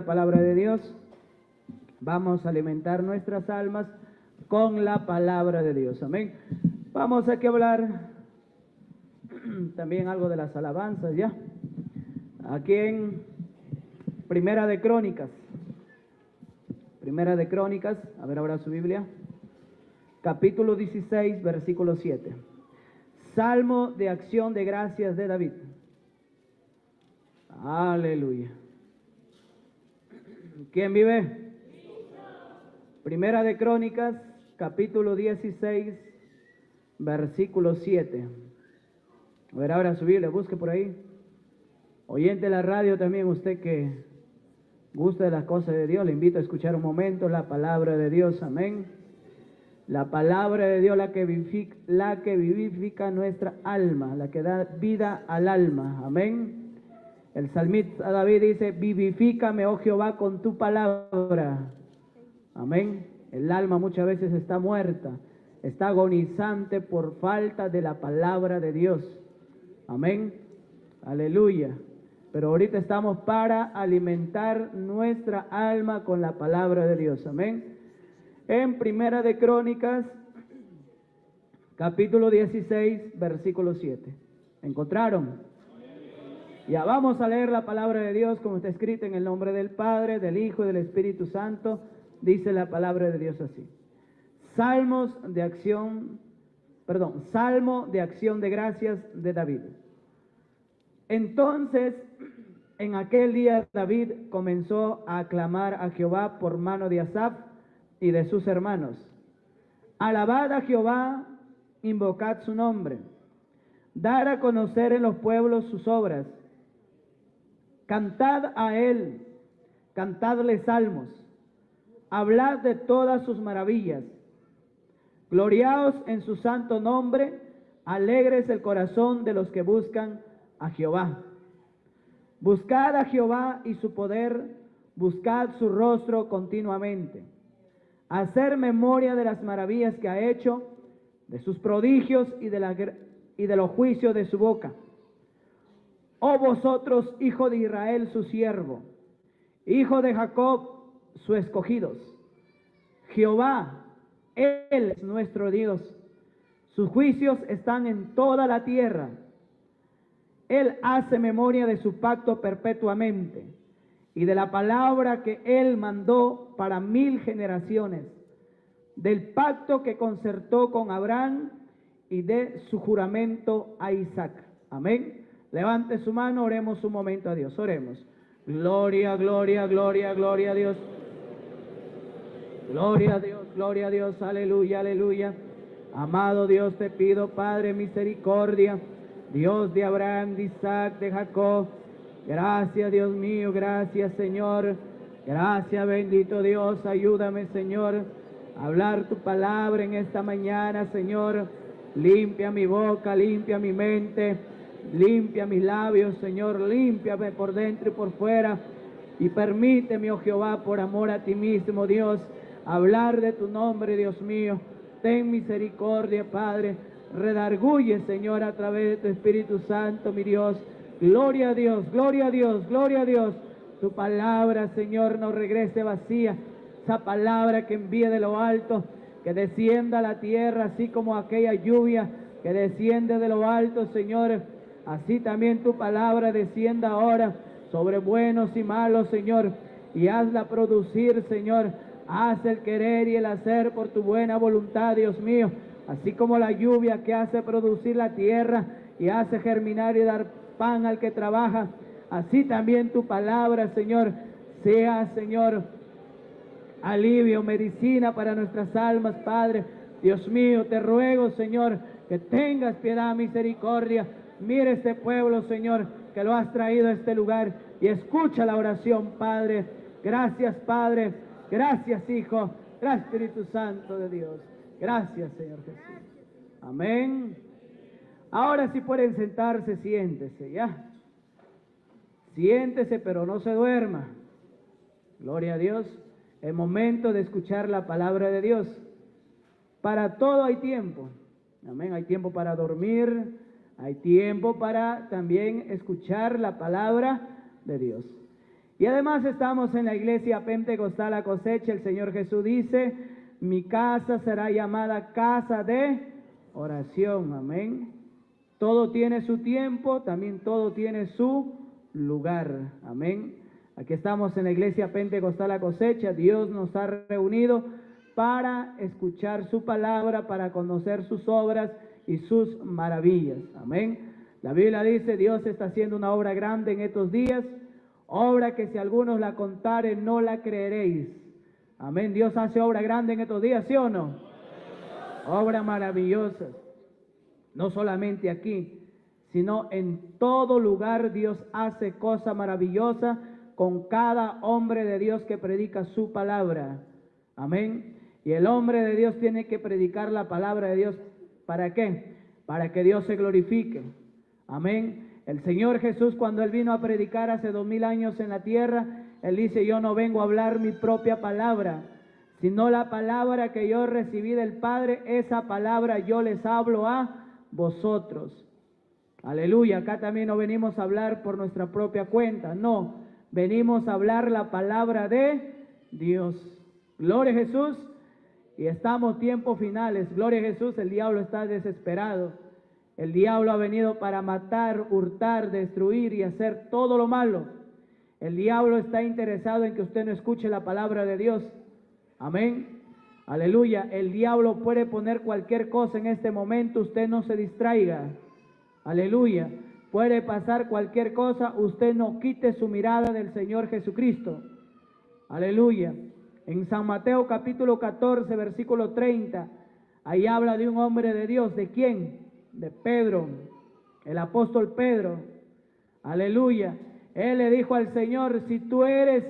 la palabra de Dios. Vamos a alimentar nuestras almas con la palabra de Dios. Amén. Vamos aquí a hablar también algo de las alabanzas ya. Aquí en Primera de Crónicas. Primera de Crónicas, a ver ahora su Biblia. Capítulo 16, versículo 7. Salmo de acción de gracias de David. Aleluya. ¿Quién vive? Primera de Crónicas, capítulo 16, versículo 7. A ver ahora su Biblia, busque por ahí. Oyente de la radio también, usted que gusta de las cosas de Dios, le invito a escuchar un momento la palabra de Dios. Amén. La palabra de Dios, la que vivifica nuestra alma, la que da vida al alma. Amén. El salmista David dice: vivifícame, oh Jehová, con tu palabra. Amén. El alma muchas veces está muerta, está agonizante por falta de la palabra de Dios. Amén. Aleluya. Pero ahorita estamos para alimentar nuestra alma con la palabra de Dios. Amén. En Primera de Crónicas, capítulo 16, versículo 7. ¿Encontraron? Ya vamos a leer la palabra de Dios como está escrita en el nombre del Padre, del Hijo y del Espíritu Santo. Dice la palabra de Dios así. Salmo de acción de gracias de David. Entonces, en aquel día David comenzó a aclamar a Jehová por mano de Asaf y de sus hermanos. Alabad a Jehová, invocad su nombre, dar a conocer en los pueblos sus obras. Cantad a él, cantadle salmos, hablad de todas sus maravillas. Gloriaos en su santo nombre, alegres el corazón de los que buscan a Jehová. Buscad a Jehová y su poder, buscad su rostro continuamente. Hacer memoria de las maravillas que ha hecho, de sus prodigios y de los juicios de su boca. Oh vosotros, hijo de Israel, su siervo, hijo de Jacob, sus escogidos. Jehová, Él es nuestro Dios. Sus juicios están en toda la tierra. Él hace memoria de su pacto perpetuamente y de la palabra que Él mandó para 1000 generaciones, del pacto que concertó con Abraham y de su juramento a Isaac. Amén. Levante su mano, oremos un momento a Dios. Oremos. Gloria, gloria, gloria, gloria a Dios. Gloria a Dios, gloria a Dios. Aleluya, aleluya. Amado Dios, te pido, Padre, misericordia. Dios de Abraham, de Isaac, de Jacob. Gracias, Dios mío, gracias, Señor. Gracias, bendito Dios. Ayúdame, Señor, a hablar tu palabra en esta mañana, Señor. Limpia mi boca, limpia mi mente, limpia mis labios, Señor. Límpiame por dentro y por fuera. Y permíteme, oh Jehová, por amor a ti mismo, Dios, hablar de tu nombre, Dios mío. Ten misericordia, Padre. Redarguye, Señor, a través de tu Espíritu Santo, mi Dios. Gloria a Dios, gloria a Dios, gloria a Dios. Tu palabra, Señor, no regrese vacía. Esa palabra que envíe de lo alto, que descienda a la tierra, así como aquella lluvia que desciende de lo alto, Señor. Así también tu palabra descienda ahora sobre buenos y malos, Señor. Y hazla producir, Señor. Haz el querer y el hacer por tu buena voluntad, Dios mío. Así como la lluvia que hace producir la tierra y hace germinar y dar pan al que trabaja, así también tu palabra, Señor, sea, Señor, alivio, medicina para nuestras almas, Padre. Dios mío, te ruego, Señor, que tengas piedad, misericordia. Mira este pueblo, Señor, que lo has traído a este lugar y escucha la oración, Padre. Gracias, Padre. Gracias, Hijo. Gracias, Espíritu Santo de Dios. Gracias, Señor Jesús. Amén. Ahora si pueden sentarse, siéntese, ¿ya? Siéntese, pero no se duerma. Gloria a Dios. Es momento de escuchar la palabra de Dios. Para todo hay tiempo. Amén. Hay tiempo para dormir. Hay tiempo para también escuchar la palabra de Dios. Y además estamos en la iglesia pentecostal La Cosecha. El Señor Jesús dice, mi casa será llamada casa de oración. Amén. Todo tiene su tiempo, también todo tiene su lugar. Amén. Aquí estamos en la iglesia pentecostal La Cosecha. Dios nos ha reunido para escuchar su palabra, para conocer sus obras y sus maravillas. Amén. La Biblia dice, Dios está haciendo una obra grande en estos días, obra que si algunos la contaren no la creeréis. Amén. Dios hace obra grande en estos días, ¿sí o no? Obras maravillosas. No solamente aquí, sino en todo lugar Dios hace cosa maravillosa con cada hombre de Dios que predica su palabra. Amén. Y el hombre de Dios tiene que predicar la palabra de Dios. ¿Para qué? Para que Dios se glorifique. Amén. El Señor Jesús, cuando Él vino a predicar hace 2000 años en la tierra, Él dice, yo no vengo a hablar mi propia palabra, sino la palabra que yo recibí del Padre, esa palabra yo les hablo a vosotros. Aleluya. Acá también no venimos a hablar por nuestra propia cuenta, no, venimos a hablar la palabra de Dios. Gloria a Jesús. Y estamos tiempos finales. Gloria a Jesús. El diablo está desesperado. El diablo ha venido para matar, hurtar, destruir y hacer todo lo malo. El diablo está interesado en que usted no escuche la palabra de Dios. Amén. Aleluya. El diablo puede poner cualquier cosa en este momento, usted no se distraiga. Aleluya. Puede pasar cualquier cosa, usted no quite su mirada del Señor Jesucristo. Aleluya. En San Mateo capítulo 14, versículo 30, ahí habla de un hombre de Dios. ¿De quién? De Pedro, el apóstol Pedro. Aleluya. Él le dijo al Señor, si tú eres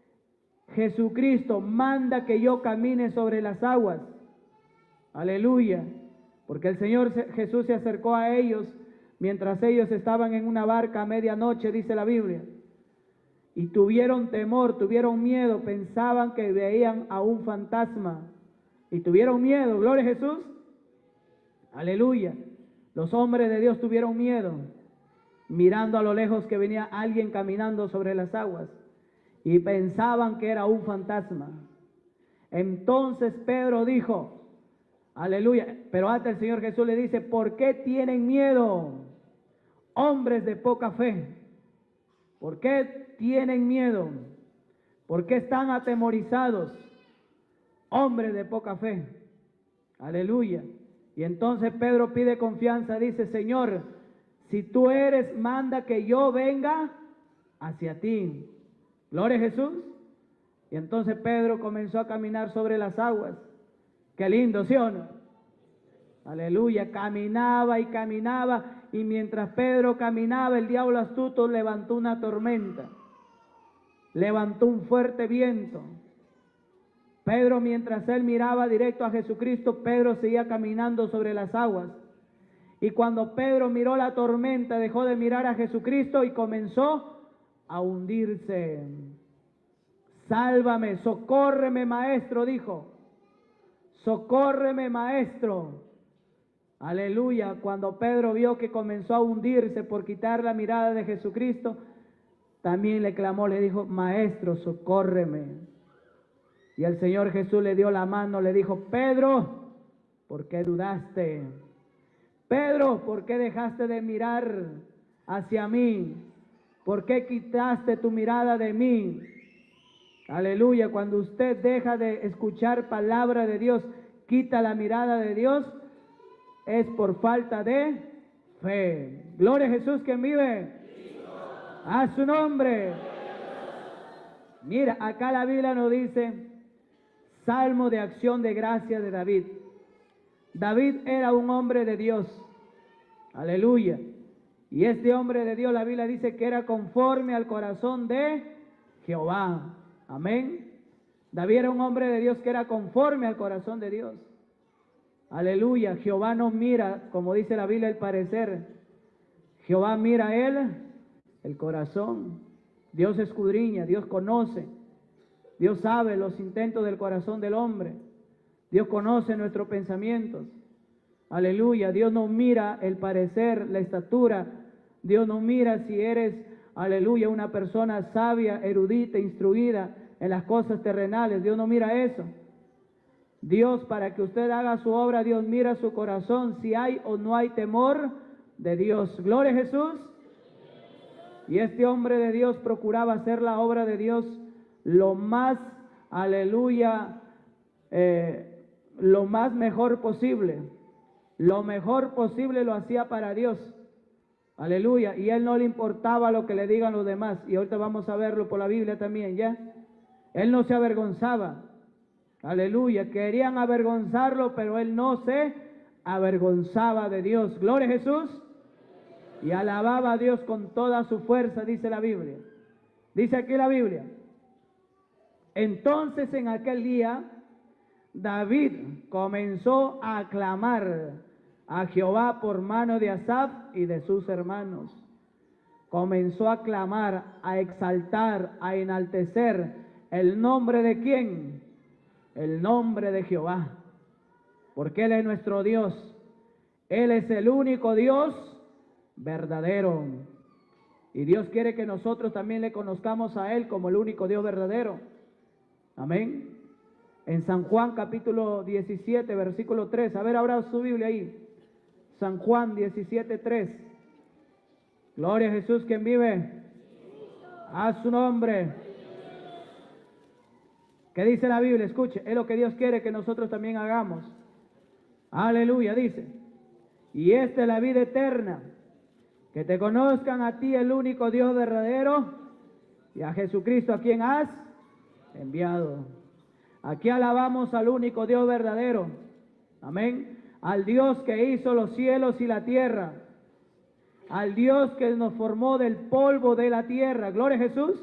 Jesucristo, manda que yo camine sobre las aguas. Aleluya. Porque el Señor Jesús se acercó a ellos mientras ellos estaban en una barca a medianoche, dice la Biblia. Y tuvieron temor, tuvieron miedo, pensaban que veían a un fantasma. Y tuvieron miedo, gloria a Jesús. Aleluya. Los hombres de Dios tuvieron miedo, mirando a lo lejos que venía alguien caminando sobre las aguas. Y pensaban que era un fantasma. Entonces Pedro dijo, aleluya, pero hasta el Señor Jesús le dice, ¿por qué tienen miedo, hombres de poca fe? ¿Por qué tienen miedo? ¿Por qué están atemorizados, hombres de poca fe? Aleluya. Y entonces Pedro pide confianza, dice, Señor, si tú eres, manda que yo venga hacia ti. Gloria a Jesús. Y entonces Pedro comenzó a caminar sobre las aguas. Qué lindo, ¿sí o no? Aleluya. Caminaba y caminaba, y mientras Pedro caminaba, el diablo astuto levantó una tormenta. Levantó un fuerte viento. Pedro, mientras él miraba directo a Jesucristo, Pedro seguía caminando sobre las aguas. Y cuando Pedro miró la tormenta, dejó de mirar a Jesucristo y comenzó a hundirse. Sálvame, socórreme, maestro, dijo. Socórreme, maestro. Aleluya. Cuando Pedro vio que comenzó a hundirse por quitar la mirada de Jesucristo, también le clamó, le dijo, maestro, socórreme. Y el Señor Jesús le dio la mano, le dijo, Pedro, ¿por qué dudaste? Pedro, ¿por qué dejaste de mirar hacia mí? ¿Por qué quitaste tu mirada de mí? Aleluya. Cuando usted deja de escuchar palabra de Dios, quita la mirada de Dios, es por falta de fe. Gloria a Jesús, quien vive. A su nombre. Mira, acá la Biblia nos dice, Salmo de acción de gracia de David. David era un hombre de Dios. Aleluya. Y este hombre de Dios, la Biblia dice que era conforme al corazón de Jehová. Amén. David era un hombre de Dios que era conforme al corazón de Dios. Aleluya. Jehová no mira, como dice la Biblia, el parecer. Jehová mira el corazón. Dios escudriña, Dios conoce. Dios sabe los intentos del corazón del hombre. Dios conoce nuestros pensamientos. Aleluya. Dios no mira el parecer, la estatura. Dios no mira si eres aleluya, una persona sabia, erudita, instruida en las cosas terrenales. Dios no mira eso. Dios, para que usted haga su obra, Dios mira su corazón, si hay o no hay temor de Dios. Gloria a Jesús. Y este hombre de Dios procuraba hacer la obra de Dios lo más, aleluya, lo más mejor posible. Lo mejor posible lo hacía para Dios. Aleluya. Y él no le importaba lo que le digan los demás. Y ahorita vamos a verlo por la Biblia también, ¿ya? Él no se avergonzaba. Aleluya. Querían avergonzarlo, pero él no se avergonzaba de Dios. Gloria a Jesús. Y alababa a Dios con toda su fuerza, dice la Biblia. Dice aquí la Biblia. Entonces en aquel día, David comenzó a clamar a Jehová por mano de Asaf y de sus hermanos. Comenzó a clamar, a exaltar, a enaltecer el nombre de ¿quién? El nombre de Jehová. Porque Él es nuestro Dios. Él es el único Dios verdadero. Y Dios quiere que nosotros también le conozcamos a Él como el único Dios verdadero. Amén. En San Juan capítulo 17, versículo 3. A ver, abra su Biblia ahí. San Juan 17, 3. Gloria a Jesús, quien vive. A su nombre. ¿Qué dice la Biblia? Escuche, es lo que Dios quiere que nosotros también hagamos. Aleluya, dice. Y esta es la vida eterna, que te conozcan a ti, el único Dios verdadero, y a Jesucristo, a quien has enviado. Aquí alabamos al único Dios verdadero. Amén. Al Dios que hizo los cielos y la tierra. Al Dios que nos formó del polvo de la tierra. Gloria a Jesús.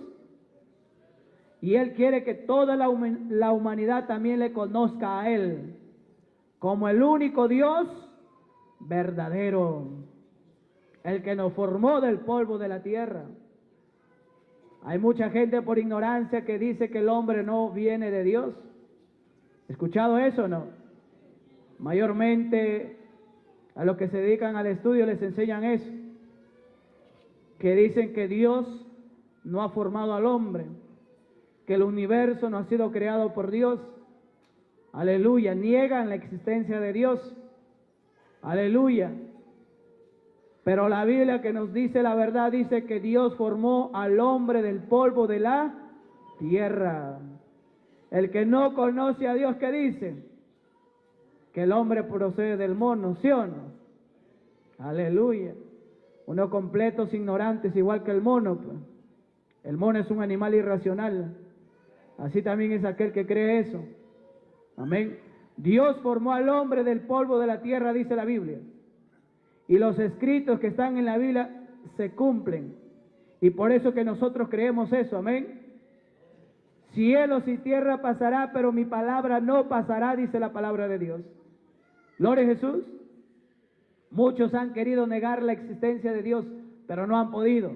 Y Él quiere que toda la humanidad también le conozca a Él como el único Dios verdadero. El que nos formó del polvo de la tierra. Hay mucha gente por ignorancia que dice que el hombre no viene de Dios. ¿Escuchado eso o no? Mayormente a los que se dedican al estudio les enseñan eso. Que dicen que Dios no ha formado al hombre. Que el universo no ha sido creado por Dios. Aleluya. Niegan la existencia de Dios. Aleluya. Pero la Biblia que nos dice la verdad dice que Dios formó al hombre del polvo de la tierra. El que no conoce a Dios, ¿qué dice? Que el hombre procede del mono, ¿sí o no? Aleluya. Unos completos ignorantes igual que el mono. Pues. El mono es un animal irracional. Así también es aquel que cree eso. Amén. Dios formó al hombre del polvo de la tierra, dice la Biblia. Y los escritos que están en la Biblia se cumplen. Y por eso que nosotros creemos eso, amén. Cielos y tierra pasará, pero mi palabra no pasará, dice la palabra de Dios. Gloria a Jesús. Muchos han querido negar la existencia de Dios, pero no han podido.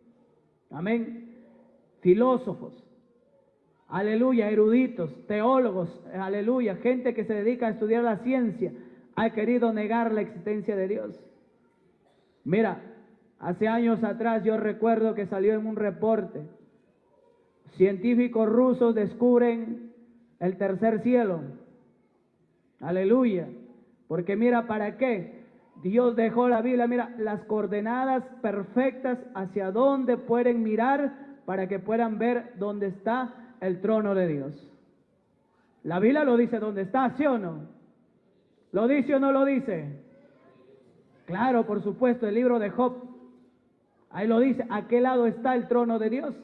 Amén. Filósofos, aleluya, eruditos, teólogos, aleluya, gente que se dedica a estudiar la ciencia, ha querido negar la existencia de Dios. Mira, hace años atrás yo recuerdo que salió en un reporte, científicos rusos descubren el tercer cielo. Aleluya. Porque mira, ¿para qué? Dios dejó la Biblia, mira, las coordenadas perfectas hacia dónde pueden mirar para que puedan ver dónde está el trono de Dios. La Biblia lo dice dónde está, ¿sí o no? ¿Lo dice o no lo dice? Claro, por supuesto, el libro de Job, ahí lo dice, ¿a qué lado está el trono de Dios?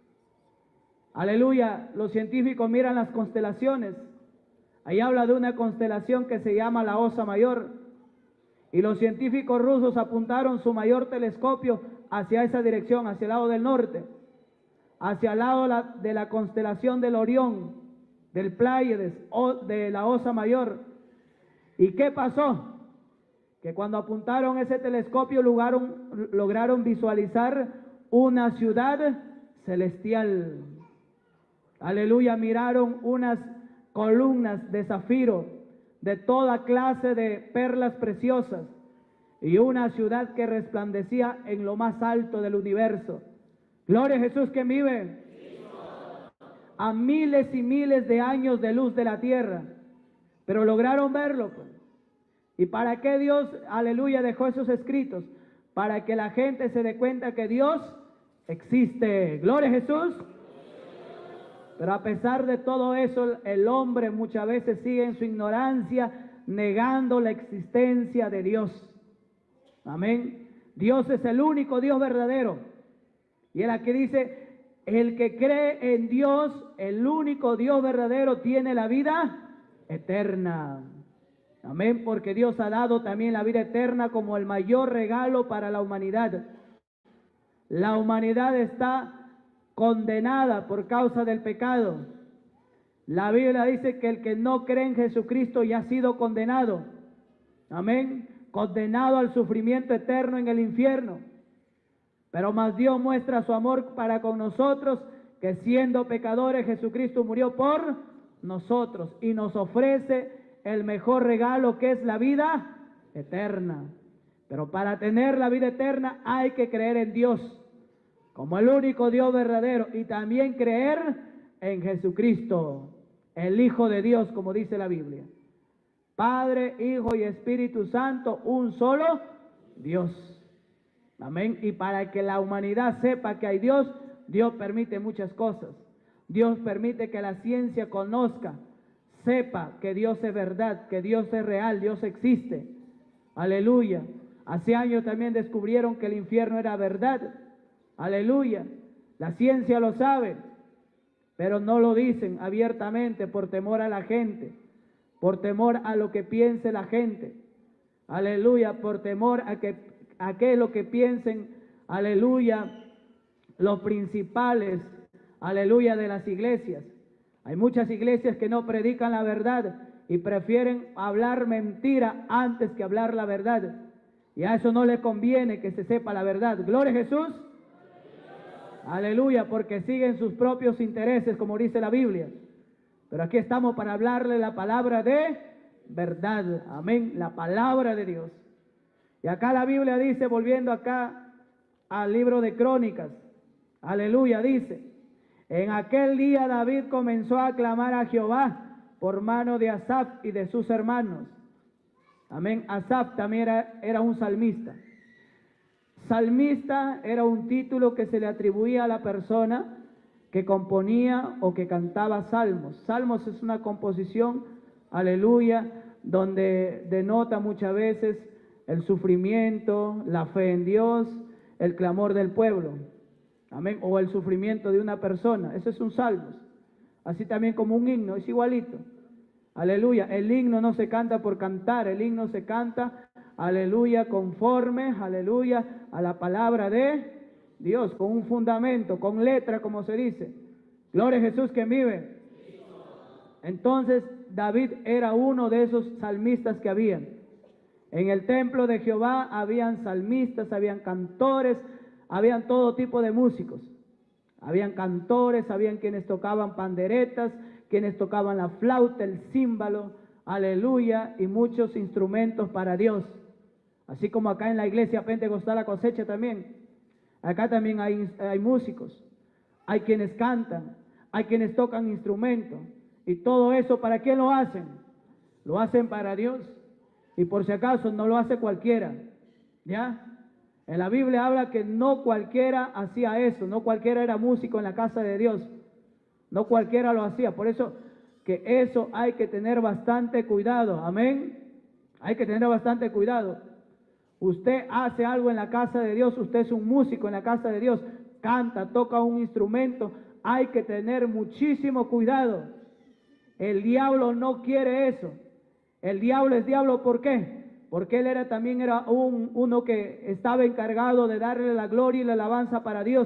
Aleluya, los científicos miran las constelaciones, ahí habla de una constelación que se llama la Osa Mayor, y los científicos rusos apuntaron su mayor telescopio hacia esa dirección, hacia el lado del norte, hacia el lado de la constelación del Orión, del Pléyades, de la Osa Mayor. ¿Y qué pasó? Que cuando apuntaron ese telescopio lograron visualizar una ciudad celestial. Aleluya, miraron unas columnas de zafiro, de toda clase de perlas preciosas, y una ciudad que resplandecía en lo más alto del universo. Gloria a Jesús que vive a miles y miles de años de luz de la tierra, pero lograron verlo, pues. ¿Y para qué Dios, aleluya, dejó esos escritos? Para que la gente se dé cuenta que Dios existe. Gloria a Jesús. Pero a pesar de todo eso, el hombre muchas veces sigue en su ignorancia, negando la existencia de Dios. Amén. Dios es el único Dios verdadero. Y él aquí dice, el que cree en Dios, el único Dios verdadero, tiene la vida eterna. Amén, porque Dios ha dado también la vida eterna como el mayor regalo para la humanidad. La humanidad está condenada por causa del pecado. La Biblia dice que el que no cree en Jesucristo ya ha sido condenado. Amén, condenado al sufrimiento eterno en el infierno. Pero más Dios muestra su amor para con nosotros, que siendo pecadores Jesucristo murió por nosotros y nos ofrece el mejor regalo, que es la vida eterna. Pero para tener la vida eterna hay que creer en Dios como el único Dios verdadero y también creer en Jesucristo, el Hijo de Dios, como dice la Biblia. Padre, Hijo y Espíritu Santo, un solo Dios. Amén. Y para que la humanidad sepa que hay Dios, Dios permite muchas cosas. Dios permite que la ciencia conozca, sepa que Dios es verdad, que Dios es real, Dios existe. Aleluya. Hace años también descubrieron que el infierno era verdad. Aleluya. La ciencia lo sabe, pero no lo dicen abiertamente por temor a la gente, por temor a lo que piense la gente. Aleluya. Por temor a que lo que piensen, aleluya, los principales, aleluya, de las iglesias. Hay muchas iglesias que no predican la verdad y prefieren hablar mentira antes que hablar la verdad. Y a eso no le conviene que se sepa la verdad. Gloria a Jesús. Aleluya, porque siguen sus propios intereses, como dice la Biblia. Pero aquí estamos para hablarle la palabra de verdad. Amén, la palabra de Dios. Y acá la Biblia dice, volviendo acá al libro de Crónicas, aleluya, dice, en aquel día David comenzó a clamar a Jehová por mano de Asaf y de sus hermanos. Amén. Asaf también era un salmista. Salmista era un título que se le atribuía a la persona que componía o que cantaba salmos. Salmos es una composición, aleluya, donde denota muchas veces el sufrimiento, la fe en Dios, el clamor del pueblo. Amén. O el sufrimiento de una persona. Eso es un salmo. Así también como un himno, es igualito. Aleluya. El himno no se canta por cantar, el himno se canta, aleluya, conforme, aleluya, a la palabra de Dios, con un fundamento, con letra, como se dice. Gloria a Jesús que vive. Entonces, David era uno de esos salmistas que habían. En el templo de Jehová habían salmistas, habían cantores, habían todo tipo de músicos. Habían cantores, habían quienes tocaban panderetas, quienes tocaban la flauta, el címbalo, aleluya, y muchos instrumentos para Dios. Así como acá en la iglesia Pentecostal La Cosecha también. Acá también hay músicos, hay quienes cantan, hay quienes tocan instrumentos. Y todo eso, ¿para quién lo hacen? Lo hacen para Dios. Y por si acaso no lo hace cualquiera, ¿ya? En la Biblia habla que no cualquiera hacía eso, no cualquiera era músico en la casa de Dios, no cualquiera lo hacía. Por eso que eso hay que tener bastante cuidado, amén. Hay que tener bastante cuidado. Usted hace algo en la casa de Dios, usted es un músico en la casa de Dios, canta, toca un instrumento, hay que tener muchísimo cuidado. El diablo no quiere eso. El diablo es diablo, ¿por qué? Porque él también era uno que estaba encargado de darle la gloria y la alabanza para Dios.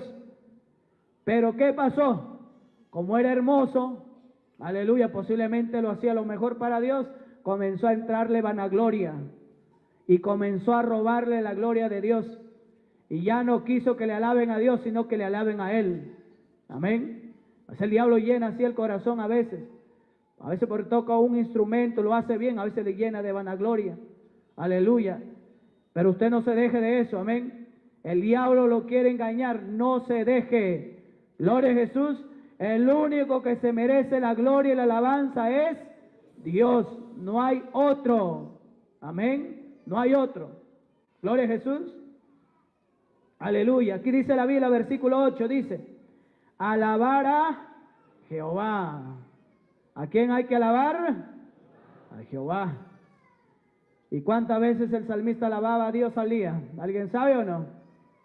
Pero ¿qué pasó? Como era hermoso, aleluya, posiblemente lo hacía lo mejor para Dios, comenzó a entrarle vanagloria y comenzó a robarle la gloria de Dios. Y ya no quiso que le alaben a Dios, sino que le alaben a él. Amén. El diablo llena así el corazón a veces. A veces porque toca un instrumento, lo hace bien, a veces le llena de vanagloria. Aleluya. Pero usted no se deje de eso, amén. El diablo lo quiere engañar, no se deje. Gloria a Jesús. El único que se merece la gloria y la alabanza es Dios. No hay otro. Amén. No hay otro. Gloria a Jesús. Aleluya. Aquí dice la Biblia, versículo 8, dice, alabar a Jehová. ¿A quién hay que alabar? A Jehová. ¿Y cuántas veces el salmista alababa a Dios al día? ¿Alguien sabe o no?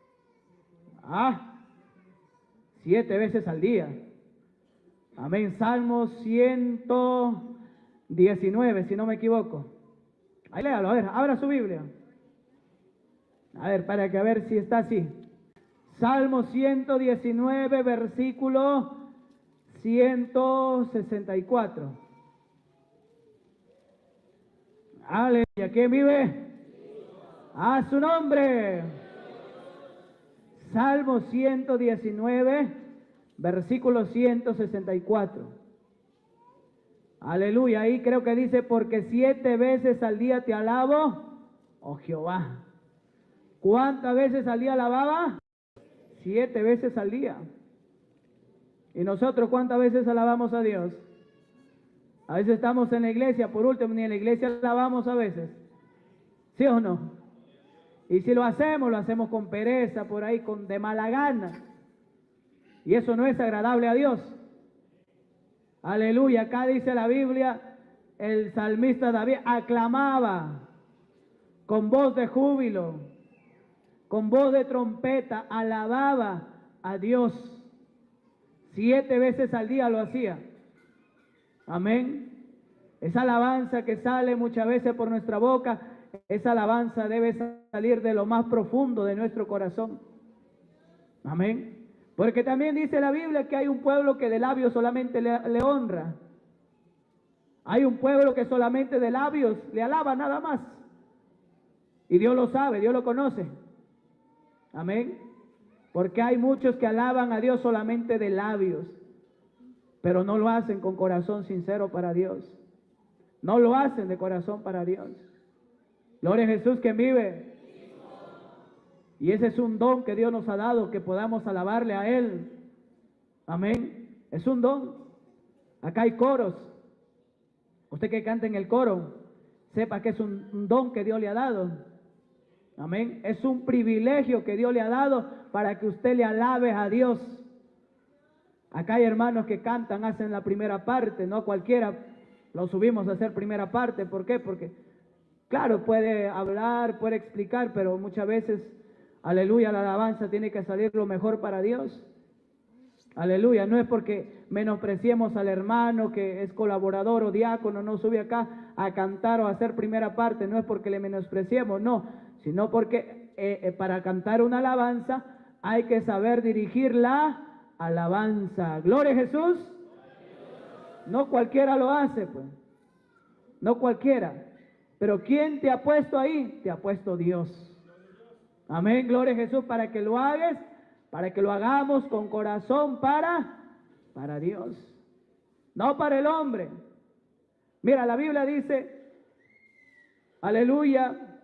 7 veces al día. Amén. Salmo 119, si no me equivoco. Ahí léalo, a ver, abra su Biblia. A ver, para que a ver si está así. Salmo 119, versículo 164. Aleluya. ¿Quién vive? A su nombre. Salmo 119, versículo 164. Aleluya. Ahí creo que dice, porque 7 veces al día te alabo, oh Jehová. ¿Cuántas veces al día alababa? 7 veces al día. ¿Y nosotros cuántas veces alabamos a Dios? A veces estamos en la iglesia, por último, ni en la iglesia alabamos a veces. ¿Sí o no? Y si lo hacemos con pereza, por ahí, de mala gana. Y eso no es agradable a Dios. Aleluya. Acá dice la Biblia, el salmista David aclamaba con voz de júbilo, con voz de trompeta, alababa a Dios. 7 veces al día lo hacía. Amén. Esa alabanza que sale muchas veces por nuestra boca, esa alabanza debe salir de lo más profundo de nuestro corazón. Amén. Porque también dice la Biblia que hay un pueblo que de labios solamente le honra. Hay un pueblo que solamente de labios le alaba nada más. Y Dios lo sabe, Dios lo conoce. Amén. Porque hay muchos que alaban a Dios solamente de labios, pero no lo hacen con corazón sincero para Dios. No lo hacen de corazón para Dios. Gloria a Jesús, quien vive. Y ese es un don que Dios nos ha dado, que podamos alabarle a Él. Amén. Es un don. Acá hay coros. Usted que canta en el coro, sepa que es un don que Dios le ha dado. Amén. Es un privilegio que Dios le ha dado para que usted le alabe a Dios. Acá hay hermanos que cantan, hacen la primera parte, no cualquiera lo subimos a hacer primera parte. ¿Por qué? Porque, claro, puede hablar, puede explicar, pero muchas veces, aleluya, la alabanza tiene que salir lo mejor para Dios. Aleluya, no es porque menospreciemos al hermano que es colaborador o diácono, no sube acá a cantar o a hacer primera parte, no es porque le menospreciemos, no, sino porque para cantar una alabanza hay que saber dirigir la alabanza. Gloria a Jesús. No cualquiera lo hace, pues. No cualquiera. Pero ¿quién te ha puesto ahí? Te ha puesto Dios. Amén, gloria a Jesús, para que lo hagas, para que lo hagamos con corazón para Dios. No para el hombre. Mira, la Biblia dice, aleluya,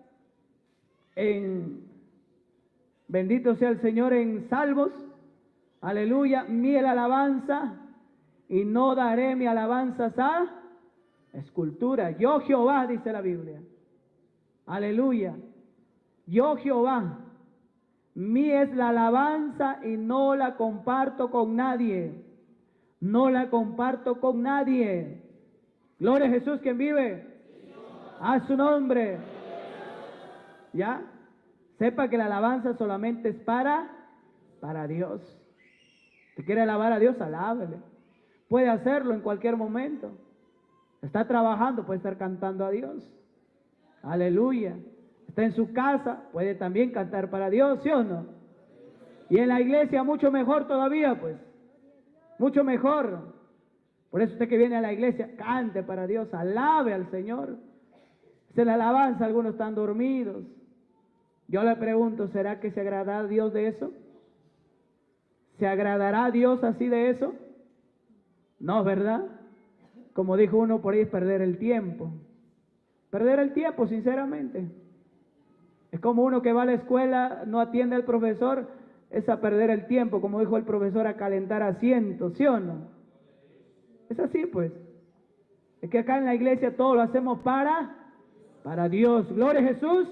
bendito sea el Señor en Salmos, aleluya, mi alabanza, y no daré mi alabanza a escultura. Yo Jehová, dice la Biblia. Aleluya. Yo Jehová, mi es la alabanza y no la comparto con nadie. No la comparto con nadie. Gloria a Jesús, quien vive. A su nombre. ¿Ya? Sepa que la alabanza solamente es para Dios. Si quiere alabar a Dios, alábele. Puede hacerlo en cualquier momento. Está trabajando, puede estar cantando a Dios. Aleluya. Está en su casa, puede también cantar para Dios, ¿sí o no? Y en la iglesia mucho mejor todavía, pues. Mucho mejor. Por eso usted que viene a la iglesia, cante para Dios, alabe al Señor. Se la alabanza, algunos están dormidos. Yo le pregunto, ¿será que se agradará a Dios de eso? ¿Se agradará a Dios así de eso? No, ¿verdad? Como dijo uno por ahí, perder el tiempo. Perder el tiempo, sinceramente. Es como uno que va a la escuela, no atiende al profesor, es a perder el tiempo, como dijo el profesor, a calentar asientos, ¿sí o no? Es así pues. Es que acá en la iglesia todo lo hacemos para Dios. Gloria a Jesús.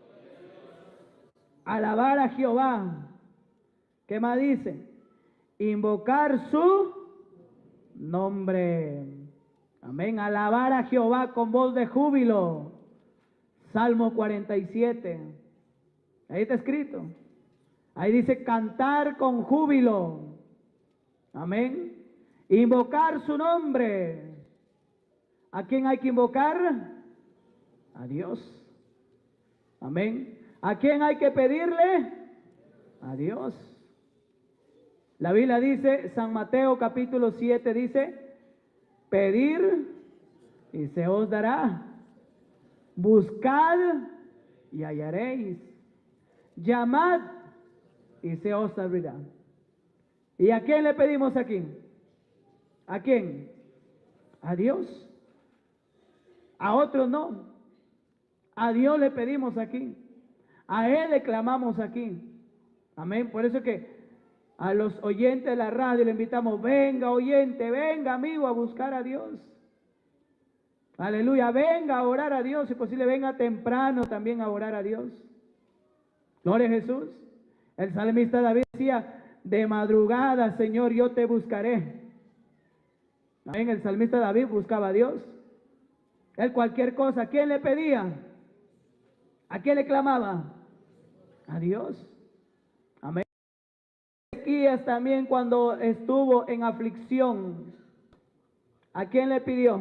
Alabar a Jehová. ¿Qué más dice? Invocar su nombre. Amén. Alabar a Jehová con voz de júbilo. Salmo 47. Ahí está escrito. Ahí dice cantar con júbilo. Amén. Invocar su nombre. ¿A quién hay que invocar? A Dios. Amén. ¿A quién hay que pedirle? A Dios. La Biblia dice, San Mateo capítulo 7 dice, pedir y se os dará. Buscad y hallaréis. Llamad y se os abrirá. ¿Y a quién le pedimos aquí? ¿A quién? A Dios. A otros no. A Dios le pedimos aquí. A Él le clamamos aquí. Amén. Por eso que a los oyentes de la radio le invitamos, venga oyente, venga amigo a buscar a Dios. Aleluya, venga a orar a Dios, si posible venga temprano también a orar a Dios. Gloria a Jesús. El salmista David decía, de madrugada, Señor, yo te buscaré. Amén. El salmista David buscaba a Dios. Él cualquier cosa, ¿a quién le pedía? ¿A quién le clamaba? A Dios. Amén. Ezequías también cuando estuvo en aflicción, ¿a quién le pidió?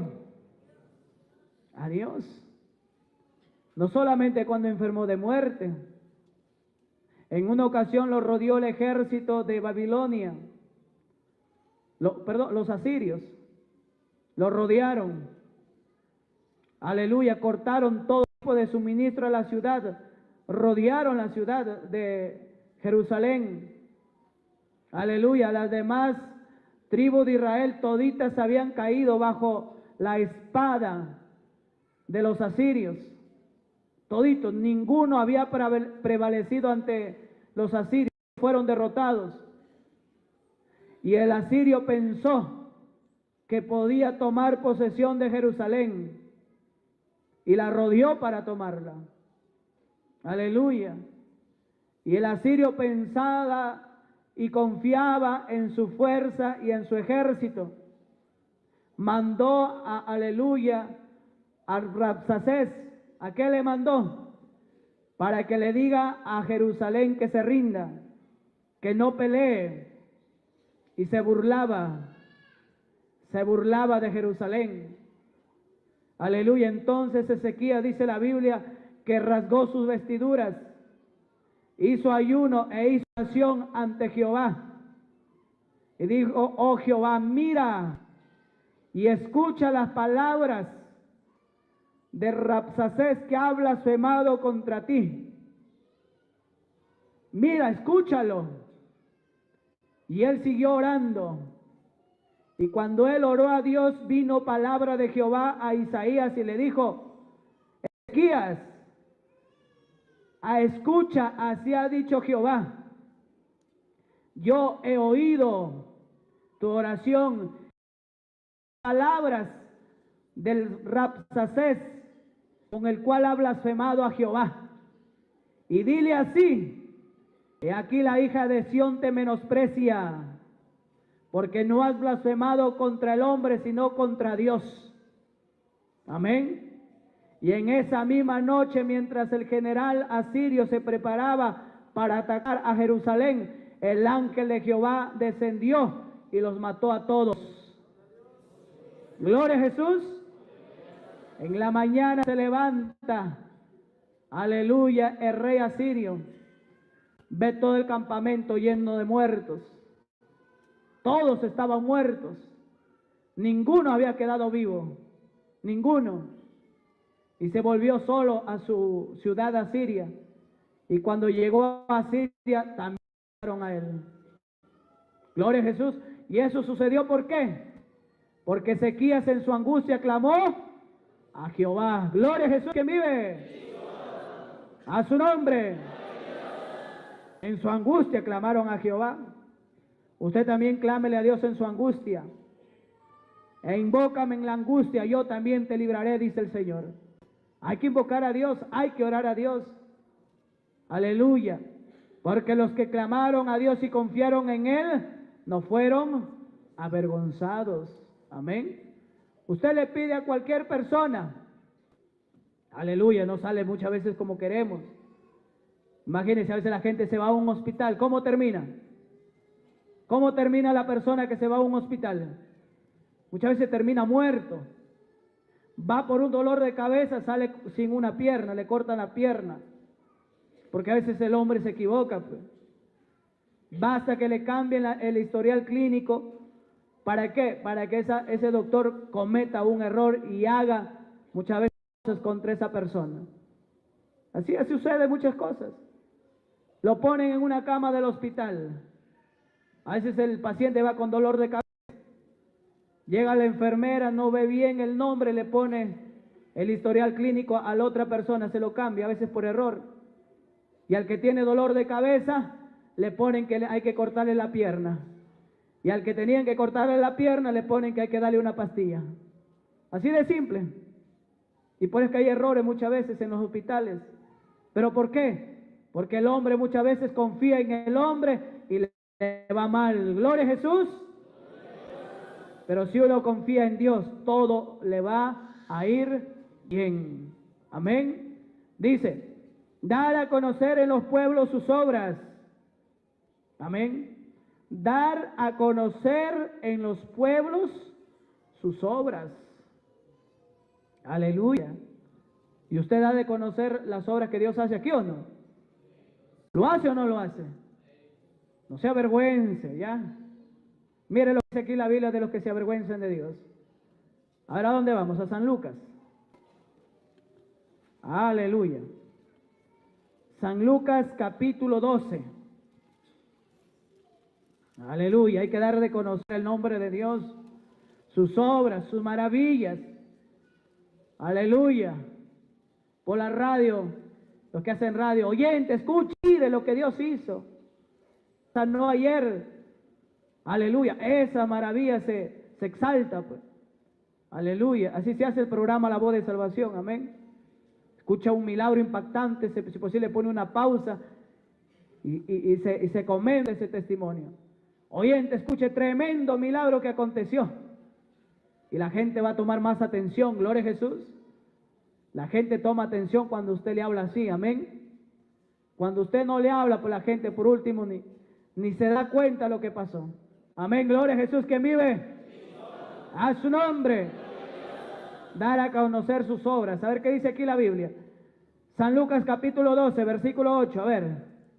A Dios. No solamente cuando enfermó de muerte. En una ocasión lo rodeó el ejército de Babilonia. Los asirios. Lo rodearon. Aleluya, cortaron todo tipo de suministro a la ciudad. Rodearon la ciudad de Jerusalén. Aleluya, las demás tribus de Israel toditas habían caído bajo la espada de los asirios. Toditos, ninguno había prevalecido ante los asirios, fueron derrotados. Y el asirio pensó que podía tomar posesión de Jerusalén y la rodeó para tomarla. Aleluya. Y el asirio pensaba y confiaba en su fuerza y en su ejército. Mandó aleluya, a Rabsacés. ¿A qué le mandó? Para que le diga a Jerusalén que se rinda, que no pelee. Y se burlaba de Jerusalén. Aleluya. Entonces Ezequías, dice la Biblia, que rasgó sus vestiduras, hizo ayuno e hizo oración ante Jehová. Y dijo, oh Jehová, mira y escucha las palabras de Rabsacés que ha blasfemado contra ti. Mira, escúchalo. Y él siguió orando. Y cuando él oró a Dios, vino palabra de Jehová a Isaías y le dijo, Ezequías, escucha, así ha dicho Jehová, yo he oído tu oración, palabras del Rabsacés, con el cual ha blasfemado a Jehová. Y dile así, he aquí la hija de Sión te menosprecia, porque no has blasfemado contra el hombre, sino contra Dios. Amén. Y en esa misma noche, mientras el general asirio se preparaba para atacar a Jerusalén, el ángel de Jehová descendió y los mató a todos. Gloria a Jesús. En la mañana se levanta, aleluya, el rey asirio. Ve todo el campamento lleno de muertos. Todos estaban muertos. Ninguno había quedado vivo. Ninguno. Y se volvió solo a su ciudad asiria. Y cuando llegó a Asiria, también mataron a él. Gloria a Jesús. Y eso sucedió, ¿por qué? Porque Ezequías en su angustia clamó a Jehová. Gloria a Jesús que vive. A su nombre. En su angustia clamaron a Jehová. Usted también clámele a Dios en su angustia. E invócame en la angustia, yo también te libraré, dice el Señor. Hay que invocar a Dios, hay que orar a Dios. Aleluya. Porque los que clamaron a Dios y confiaron en Él, no fueron avergonzados. Amén. Usted le pide a cualquier persona. Aleluya, no sale muchas veces como queremos. Imagínense, a veces la gente se va a un hospital. ¿Cómo termina? ¿Cómo termina la persona que se va a un hospital? Muchas veces termina muerto. Va por un dolor de cabeza, sale sin una pierna, le cortan la pierna. Porque a veces el hombre se equivoca, pues. Basta que le cambien el historial clínico. ¿Para qué? Para que ese doctor cometa un error y haga muchas veces cosas contra esa persona. Así sucede muchas cosas. Lo ponen en una cama del hospital. A veces el paciente va con dolor de cabeza. Llega la enfermera, no ve bien el nombre, le pone el historial clínico a la otra persona, se lo cambia, a veces por error. Y al que tiene dolor de cabeza, le ponen que hay que cortarle la pierna. Y al que tenían que cortarle la pierna, le ponen que hay que darle una pastilla. Así de simple. Y por eso que hay errores muchas veces en los hospitales. ¿Pero por qué? Porque el hombre muchas veces confía en el hombre y le va mal. Gloria a Jesús. Pero si uno confía en Dios, todo le va a ir bien. Amén. Dice, dar a conocer en los pueblos sus obras. Amén. Dar a conocer en los pueblos sus obras. Aleluya. ¿Y usted da de conocer las obras que Dios hace aquí o no? ¿Lo hace o no lo hace? No se avergüence, ¿ya? Mire lo que dice aquí la Biblia de los que se avergüenzan de Dios. Ahora, ¿a dónde vamos? A San Lucas. Aleluya. San Lucas capítulo 12. Aleluya. Hay que dar de conocer el nombre de Dios, sus obras, sus maravillas. Aleluya. Por la radio, los que hacen radio, oyente, escuche de lo que Dios hizo. Sanó ayer. Aleluya. Esa maravilla se exalta, pues. Aleluya. Así se hace el programa La Voz de Salvación. Amén. Escucha un milagro impactante, si posible pone una pausa y se comenta ese testimonio. Oyente, escuche tremendo milagro que aconteció. Y la gente va a tomar más atención. Gloria a Jesús. La gente toma atención cuando usted le habla así. Amén. Cuando usted no le habla, pues la gente por último ni se da cuenta de lo que pasó. Amén. Gloria a Jesús que vive. A su nombre. Dar a conocer sus obras. A ver qué dice aquí la Biblia. San Lucas capítulo 12, versículo 8. A ver,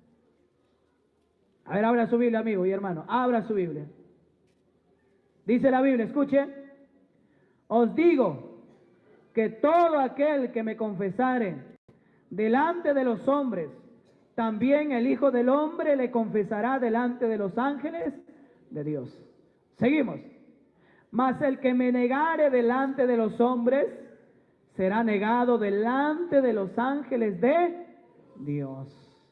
abra su Biblia, amigo y hermano. Abra su Biblia. Dice la Biblia, escuche. Os digo que todo aquel que me confesare delante de los hombres, también el Hijo del Hombre le confesará delante de los ángeles de Dios. Seguimos. Mas el que me negare delante de los hombres, será negado delante de los ángeles de Dios.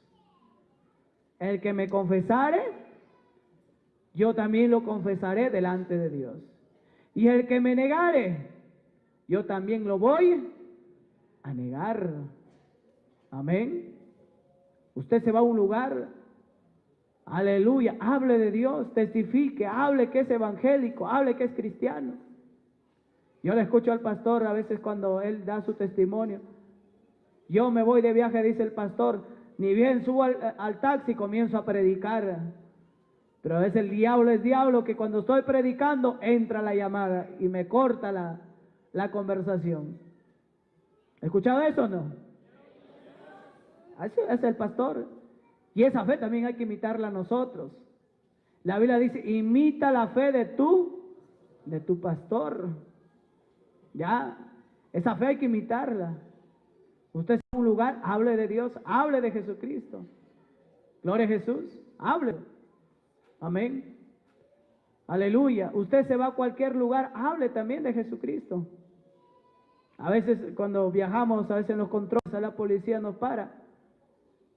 El que me confesare, yo también lo confesaré delante de Dios. Y el que me negare, yo también lo voy a negar. Amén. Usted se va a un lugar, aleluya, hable de Dios, testifique, hable que es evangélico, hable que es cristiano. Yo le escucho al pastor a veces cuando él da su testimonio. Yo me voy de viaje, dice el pastor, ni bien subo al taxi comienzo a predicar. Pero es el diablo, es diablo que cuando estoy predicando entra la llamada y me corta la conversación. ¿Escuchado eso o no? Así es el pastor. Y esa fe también hay que imitarla nosotros. La Biblia dice, imita la fe de tu pastor. Ya, esa fe hay que imitarla. Usted está en un lugar, hable de Dios, hable de Jesucristo. Gloria a Jesús, hable. Amén. Aleluya. Usted se va a cualquier lugar, hable también de Jesucristo. A veces cuando viajamos, a veces en los controles, a la policía nos para.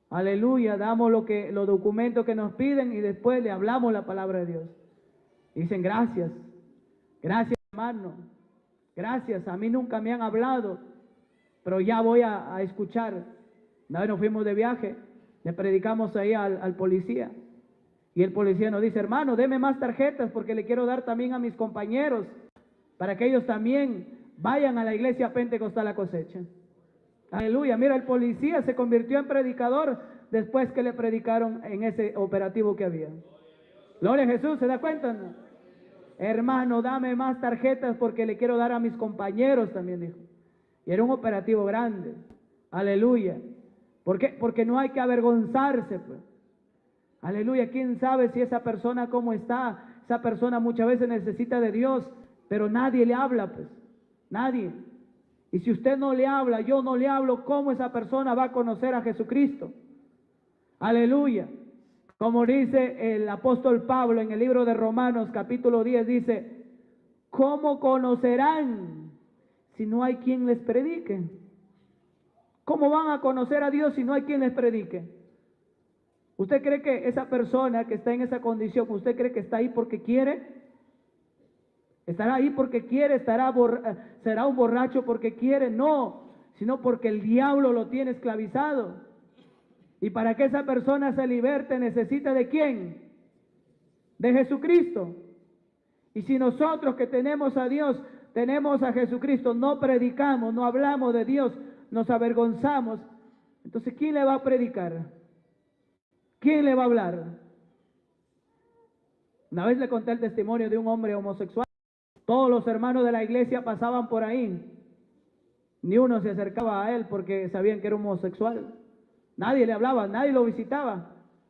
Aleluya, damos los documentos que nos piden y después le hablamos la palabra de Dios. Dicen gracias, gracias hermano, gracias, a mí nunca me han hablado, pero ya voy a escuchar. Una vez nos fuimos de viaje, le predicamos ahí al policía. Y el policía nos dice, hermano, deme más tarjetas porque le quiero dar también a mis compañeros, para que ellos también vayan a la iglesia pentecostal La Cosecha. Aleluya, mira, el policía se convirtió en predicador después que le predicaron en ese operativo que había. Gloria a Jesús, ¿se da cuenta? ¿No? Hermano, dame más tarjetas porque le quiero dar a mis compañeros también, dijo. Y era un operativo grande. Aleluya. ¿Por qué? Porque no hay que avergonzarse, pues. Aleluya, ¿quién sabe si esa persona cómo está? Esa persona muchas veces necesita de Dios, pero nadie le habla, pues. Nadie. Y si usted no le habla, yo no le hablo, ¿cómo esa persona va a conocer a Jesucristo? Aleluya. Como dice el apóstol Pablo en el libro de Romanos capítulo 10, dice, ¿cómo conocerán si no hay quien les predique? ¿Cómo van a conocer a Dios si no hay quien les predique? ¿Usted cree que esa persona que está en esa condición, usted cree que está ahí porque quiere? ¿Estará ahí porque quiere? ¿Será un borracho porque quiere? No, sino porque el diablo lo tiene esclavizado. Y para que esa persona se liberte, necesita ¿de quién? De Jesucristo. Y si nosotros que tenemos a Dios, tenemos a Jesucristo, no predicamos, no hablamos de Dios, nos avergonzamos, entonces ¿quién le va a predicar? ¿Quién le va a hablar? Una vez le conté el testimonio de un hombre homosexual. Todos los hermanos de la iglesia pasaban por ahí. Ni uno se acercaba a él porque sabían que era homosexual. Nadie le hablaba, nadie lo visitaba.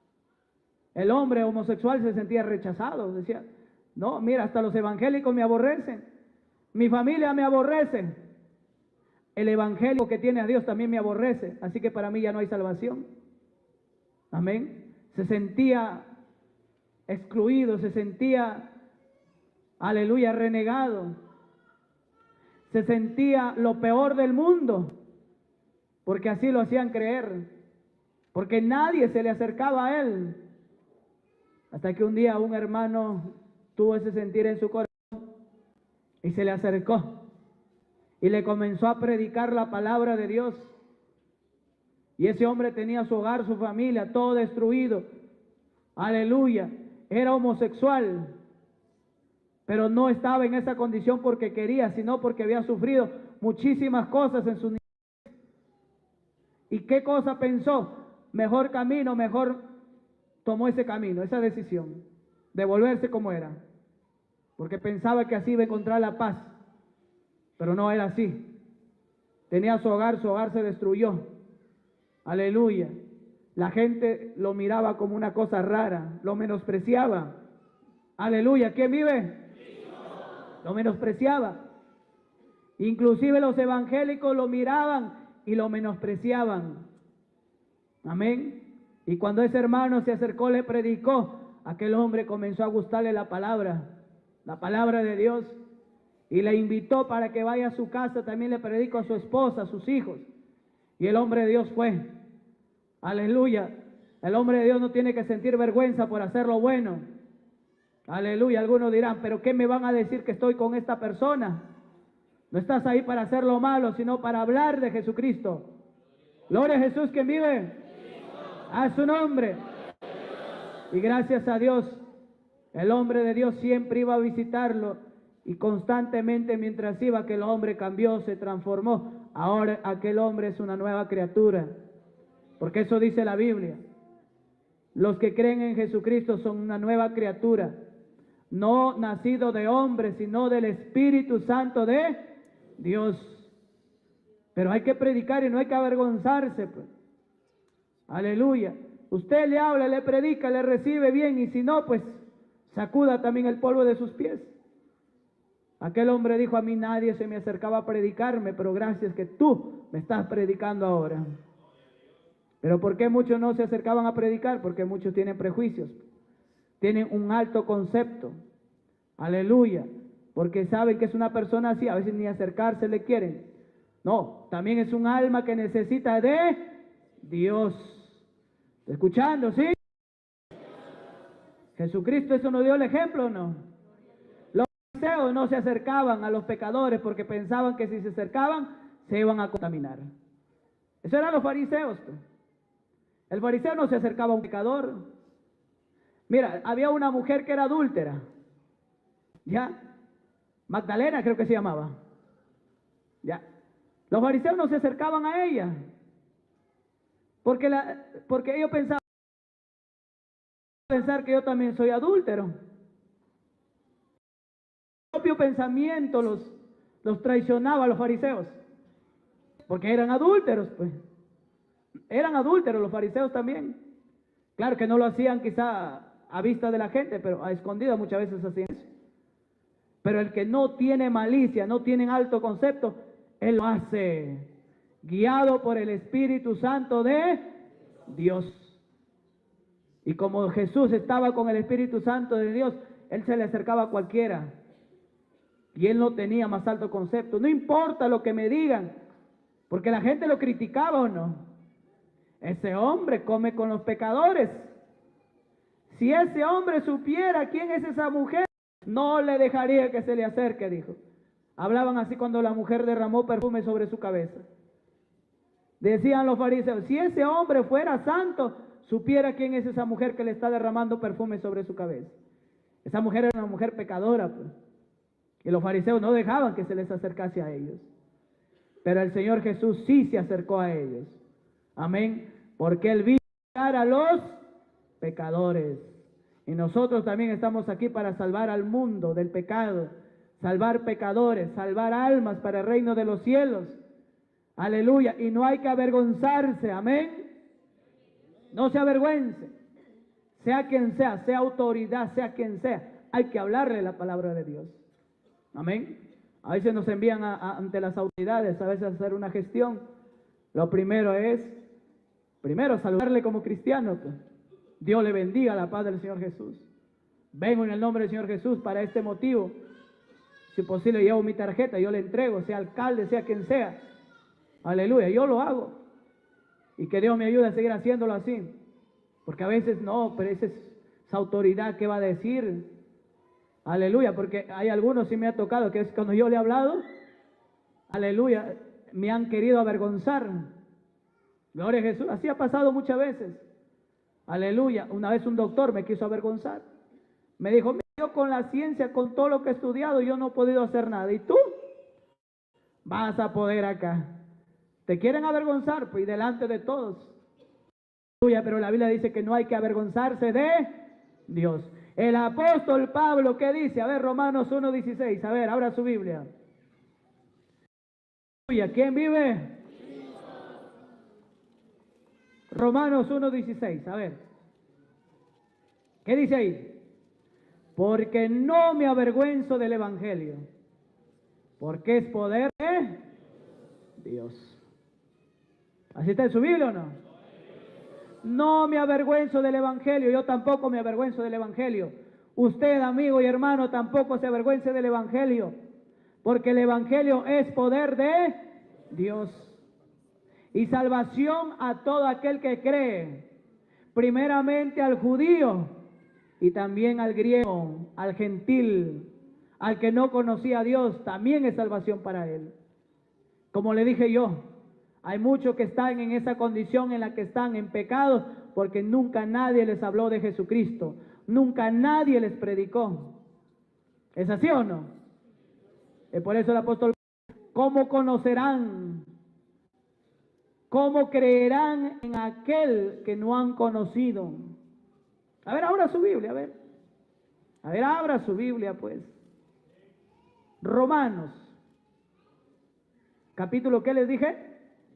El hombre homosexual se sentía rechazado. Decía, no, mira, hasta los evangélicos me aborrecen. Mi familia me aborrece. El evangélico que tiene a Dios también me aborrece. Así que para mí ya no hay salvación. Amén. Se sentía excluido, se sentía, aleluya, renegado. Se sentía lo peor del mundo, porque así lo hacían creer, porque nadie se le acercaba a él. Hasta que un día un hermano tuvo ese sentir en su corazón y se le acercó y le comenzó a predicar la palabra de Dios. Y ese hombre tenía su hogar, su familia, todo destruido. Aleluya. Era homosexual, pero no estaba en esa condición porque quería, sino porque había sufrido muchísimas cosas en su niñez. ¿Y qué cosa pensó? Mejor camino, mejor tomó ese camino, esa decisión de volverse como era, porque pensaba que así iba a encontrar la paz, pero no era así. Tenía su hogar se destruyó. Aleluya. La gente lo miraba como una cosa rara, lo menospreciaba. Aleluya. ¿Quién vive? Lo menospreciaba. Inclusive los evangélicos lo miraban y lo menospreciaban. Amén. Y cuando ese hermano se acercó, le predicó, aquel hombre comenzó a gustarle la palabra de Dios, y le invitó para que vaya a su casa. También le predicó a su esposa, a sus hijos. Y el hombre de Dios fue. Aleluya. El hombre de Dios no tiene que sentir vergüenza por hacer lo bueno. Aleluya. Algunos dirán, pero ¿qué me van a decir que estoy con esta persona? No estás ahí para hacer lo malo, sino para hablar de Jesucristo. Gloria a Jesús, que vive. A su nombre. Y gracias a Dios, el hombre de Dios siempre iba a visitarlo, y constantemente mientras iba, aquel hombre cambió, se transformó. Ahora aquel hombre es una nueva criatura, porque eso dice la Biblia. Los que creen en Jesucristo son una nueva criatura, no nacido de hombre, sino del Espíritu Santo de Dios. Pero hay que predicar y no hay que avergonzarse, pues. Aleluya. Usted le habla, le predica, le recibe bien, y si no, pues sacuda también el polvo de sus pies. Aquel hombre dijo, a mí nadie se me acercaba a predicarme, pero gracias que tú me estás predicando ahora. Pero ¿por qué muchos no se acercaban a predicar? Porque muchos tienen prejuicios, tienen un alto concepto. Aleluya. Porque saben que es una persona así, a veces ni acercarse le quieren. No, también es un alma que necesita de Dios. Escuchando, ¿sí? Jesucristo eso nos dio el ejemplo, ¿no? Los fariseos no se acercaban a los pecadores porque pensaban que si se acercaban se iban a contaminar. Eso eran los fariseos, pues. El fariseo no se acercaba a un pecador. Mira, había una mujer que era adúltera, ¿ya? Magdalena creo que se llamaba, ¿ya? Los fariseos no se acercaban a ella, porque ellos pensaban que yo también soy adúltero. Su propio pensamiento los traicionaba a los fariseos, porque eran adúlteros, pues. Eran adúlteros los fariseos también. Claro que no lo hacían quizá a vista de la gente, pero a escondidas muchas veces hacían eso. Pero el que no tiene malicia, no tiene alto concepto, él lo hace guiado por el Espíritu Santo de Dios. Y como Jesús estaba con el Espíritu Santo de Dios, él se le acercaba a cualquiera. Y él no tenía más alto concepto. No importa lo que me digan, porque la gente lo criticaba o no. Ese hombre come con los pecadores. Si ese hombre supiera quién es esa mujer, no le dejaría que se le acerque, dijo. Hablaban así cuando la mujer derramó perfume sobre su cabeza. Decían los fariseos, si ese hombre fuera santo, supiera quién es esa mujer que le está derramando perfume sobre su cabeza. Esa mujer era una mujer pecadora, pues. Y los fariseos no dejaban que se les acercase a ellos. Pero el Señor Jesús sí se acercó a ellos. Amén. Porque Él vino a salvar a los pecadores. Y nosotros también estamos aquí para salvar al mundo del pecado, salvar pecadores, salvar almas para el reino de los cielos. Aleluya. Y no hay que avergonzarse. Amén. No se avergüence. Sea quien sea autoridad, sea quien sea, hay que hablarle la palabra de Dios. Amén. A veces nos envían ante las autoridades, a veces a hacer una gestión. Lo primero es, saludarle como cristiano. Dios le bendiga, la paz del Señor Jesús. Vengo en el nombre del Señor Jesús para este motivo. Si posible llevo mi tarjeta, yo le entrego, sea alcalde, sea quien sea. Aleluya, yo lo hago. Y que Dios me ayude a seguir haciéndolo así. Porque a veces no, pero esa autoridad, ¿qué va a decir? Aleluya, porque hay algunos sí me ha tocado que es cuando yo le he hablado, aleluya, me han querido avergonzar. Gloria a Jesús, así ha pasado muchas veces. Aleluya, una vez un doctor me quiso avergonzar. Me dijo, yo con la ciencia, con todo lo que he estudiado, yo no he podido hacer nada. ¿Y tú? Vas a poder acá. Te quieren avergonzar, pues, y delante de todos. Aleluya, pero la Biblia dice que no hay que avergonzarse de Dios. El apóstol Pablo, ¿qué dice? A ver, Romanos 1:16. A ver, abra su Biblia. Aleluya, ¿quién vive? Romanos 1:16. A ver. ¿Qué dice ahí? Porque no me avergüenzo del Evangelio, porque es poder de Dios. ¿Así está en su Biblia o no? No me avergüenzo del Evangelio, yo tampoco me avergüenzo del Evangelio. Usted, amigo y hermano, tampoco se avergüence del Evangelio, porque el Evangelio es poder de Dios y salvación a todo aquel que cree, primeramente al judío y también al griego, al gentil, al que no conocía a Dios, también es salvación para él. Como le dije yo, hay muchos que están en esa condición en la que están en pecado porque nunca nadie les habló de Jesucristo, nunca nadie les predicó. ¿Es así o no? Y por eso el apóstol, ¿cómo conocerán? ¿Cómo creerán en aquel que no han conocido? A ver, abra su Biblia, a ver. A ver, abra su Biblia, pues. Romanos. Capítulo, ¿qué les dije?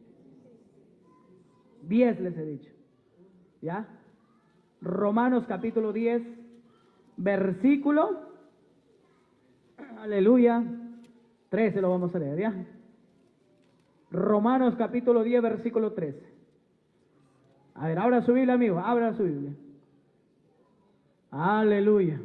10 les he dicho. ¿Ya? Romanos capítulo 10, versículo, aleluya, 13 lo vamos a leer, ¿ya? Romanos capítulo 10, versículo 13. A ver, abra su Biblia, amigo, abra su Biblia. Aleluya.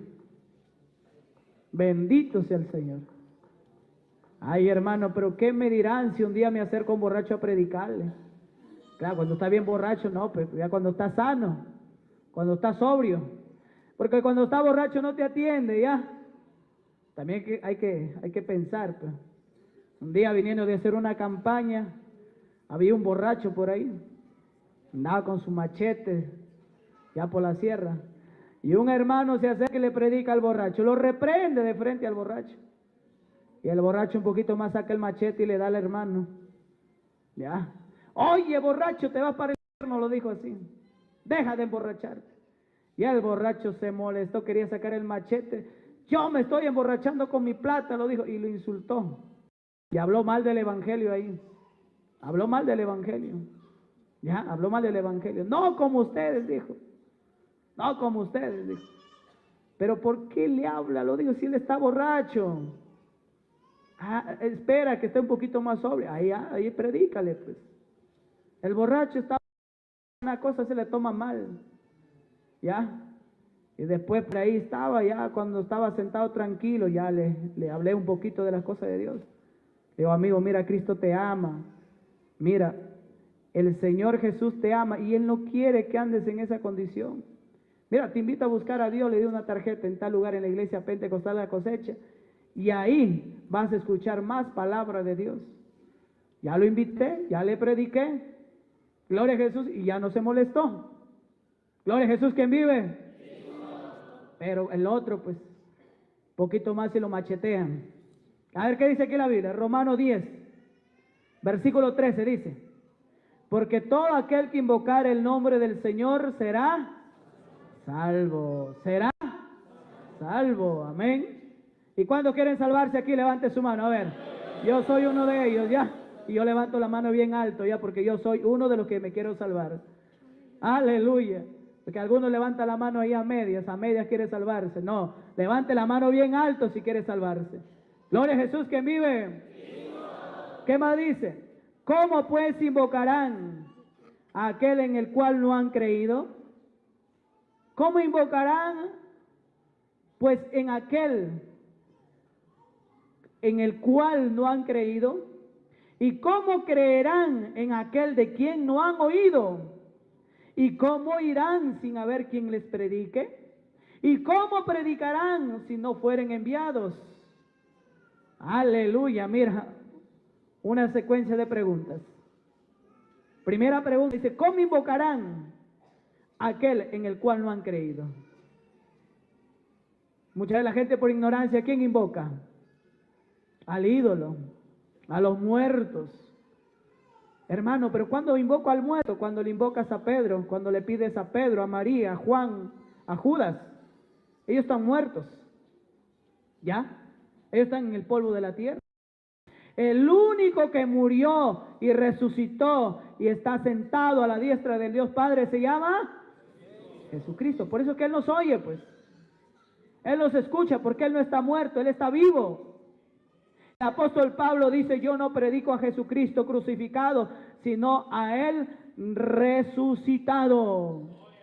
Bendito sea el Señor. Ay, hermano, pero ¿qué me dirán si un día me acerco a un borracho a predicarle? Claro, cuando está bien borracho, no, pues ya cuando está sano, cuando está sobrio. Porque cuando está borracho no te atiende, ya. También hay que pensar, pues. Un día viniendo de hacer una campaña, había un borracho por ahí, andaba con su machete, ya por la sierra, y un hermano se acerca y le predica al borracho, lo reprende de frente al borracho, y el borracho un poquito más saca el machete y le da al hermano, ya, oye borracho, te vas para el infierno, lo dijo así, deja de emborracharte. Y el borracho se molestó, quería sacar el machete, yo me estoy emborrachando con mi plata, lo dijo, y lo insultó, y habló mal del evangelio ahí, habló mal del evangelio, ya, habló mal del evangelio, no como ustedes, dijo, no como ustedes, dijo. Pero ¿por qué le habla? Lo digo, si él está borracho. Ah, espera que esté un poquito más sobrio. Ahí predícale, pues. El borracho está, una cosa se le toma mal. ¿Ya? Y después por ahí estaba, ya cuando estaba sentado tranquilo, ya le hablé un poquito de las cosas de Dios. Le digo, amigo, mira, Cristo te ama. Mira, el Señor Jesús te ama y Él no quiere que andes en esa condición. Mira, te invito a buscar a Dios, le di una tarjeta en tal lugar en la iglesia Pentecostal de la Cosecha, y ahí vas a escuchar más palabra de Dios. Ya lo invité, ya le prediqué, gloria a Jesús, y ya no se molestó. Gloria a Jesús, ¿quién vive? Pero el otro, pues, poquito más y lo machetean. A ver, ¿qué dice aquí la Biblia? Romanos 10, versículo 13 dice, porque todo aquel que invocar el nombre del Señor será salvo, será salvo, amén. ¿Y cuando quieren salvarse aquí? Levante su mano, a ver. Yo soy uno de ellos, ya. Y yo levanto la mano bien alto, ya, porque yo soy uno de los que me quiero salvar. Aleluya. Porque algunos levantan la mano ahí a medias quiere salvarse. No, levante la mano bien alto si quiere salvarse. Gloria a Jesús, que vive. ¿Qué más dice? ¿Cómo pues invocarán a aquel en el cual no han creído? ¿Cómo invocarán? Pues en aquel en el cual no han creído. ¿Y cómo creerán en aquel de quien no han oído? ¿Y cómo irán sin haber quien les predique? ¿Y cómo predicarán si no fueren enviados? Aleluya, mira, una secuencia de preguntas. Primera pregunta dice, ¿cómo invocarán a aquel en el cual no han creído? Mucha de la gente por ignorancia, ¿quién invoca? Al ídolo, a los muertos. Hermano, pero ¿cuándo invoco al muerto? Cuando le invocas a Pedro, cuando le pides a Pedro, a María, a Juan, a Judas. Ellos están muertos. ¿Ya? Ellos están en el polvo de la tierra. El único que murió y resucitó y está sentado a la diestra del Dios Padre se llama Jesucristo. Por eso es que Él nos oye, pues. Él nos escucha porque Él no está muerto, Él está vivo. El apóstol Pablo dice, yo no predico a Jesucristo crucificado, sino a Él resucitado.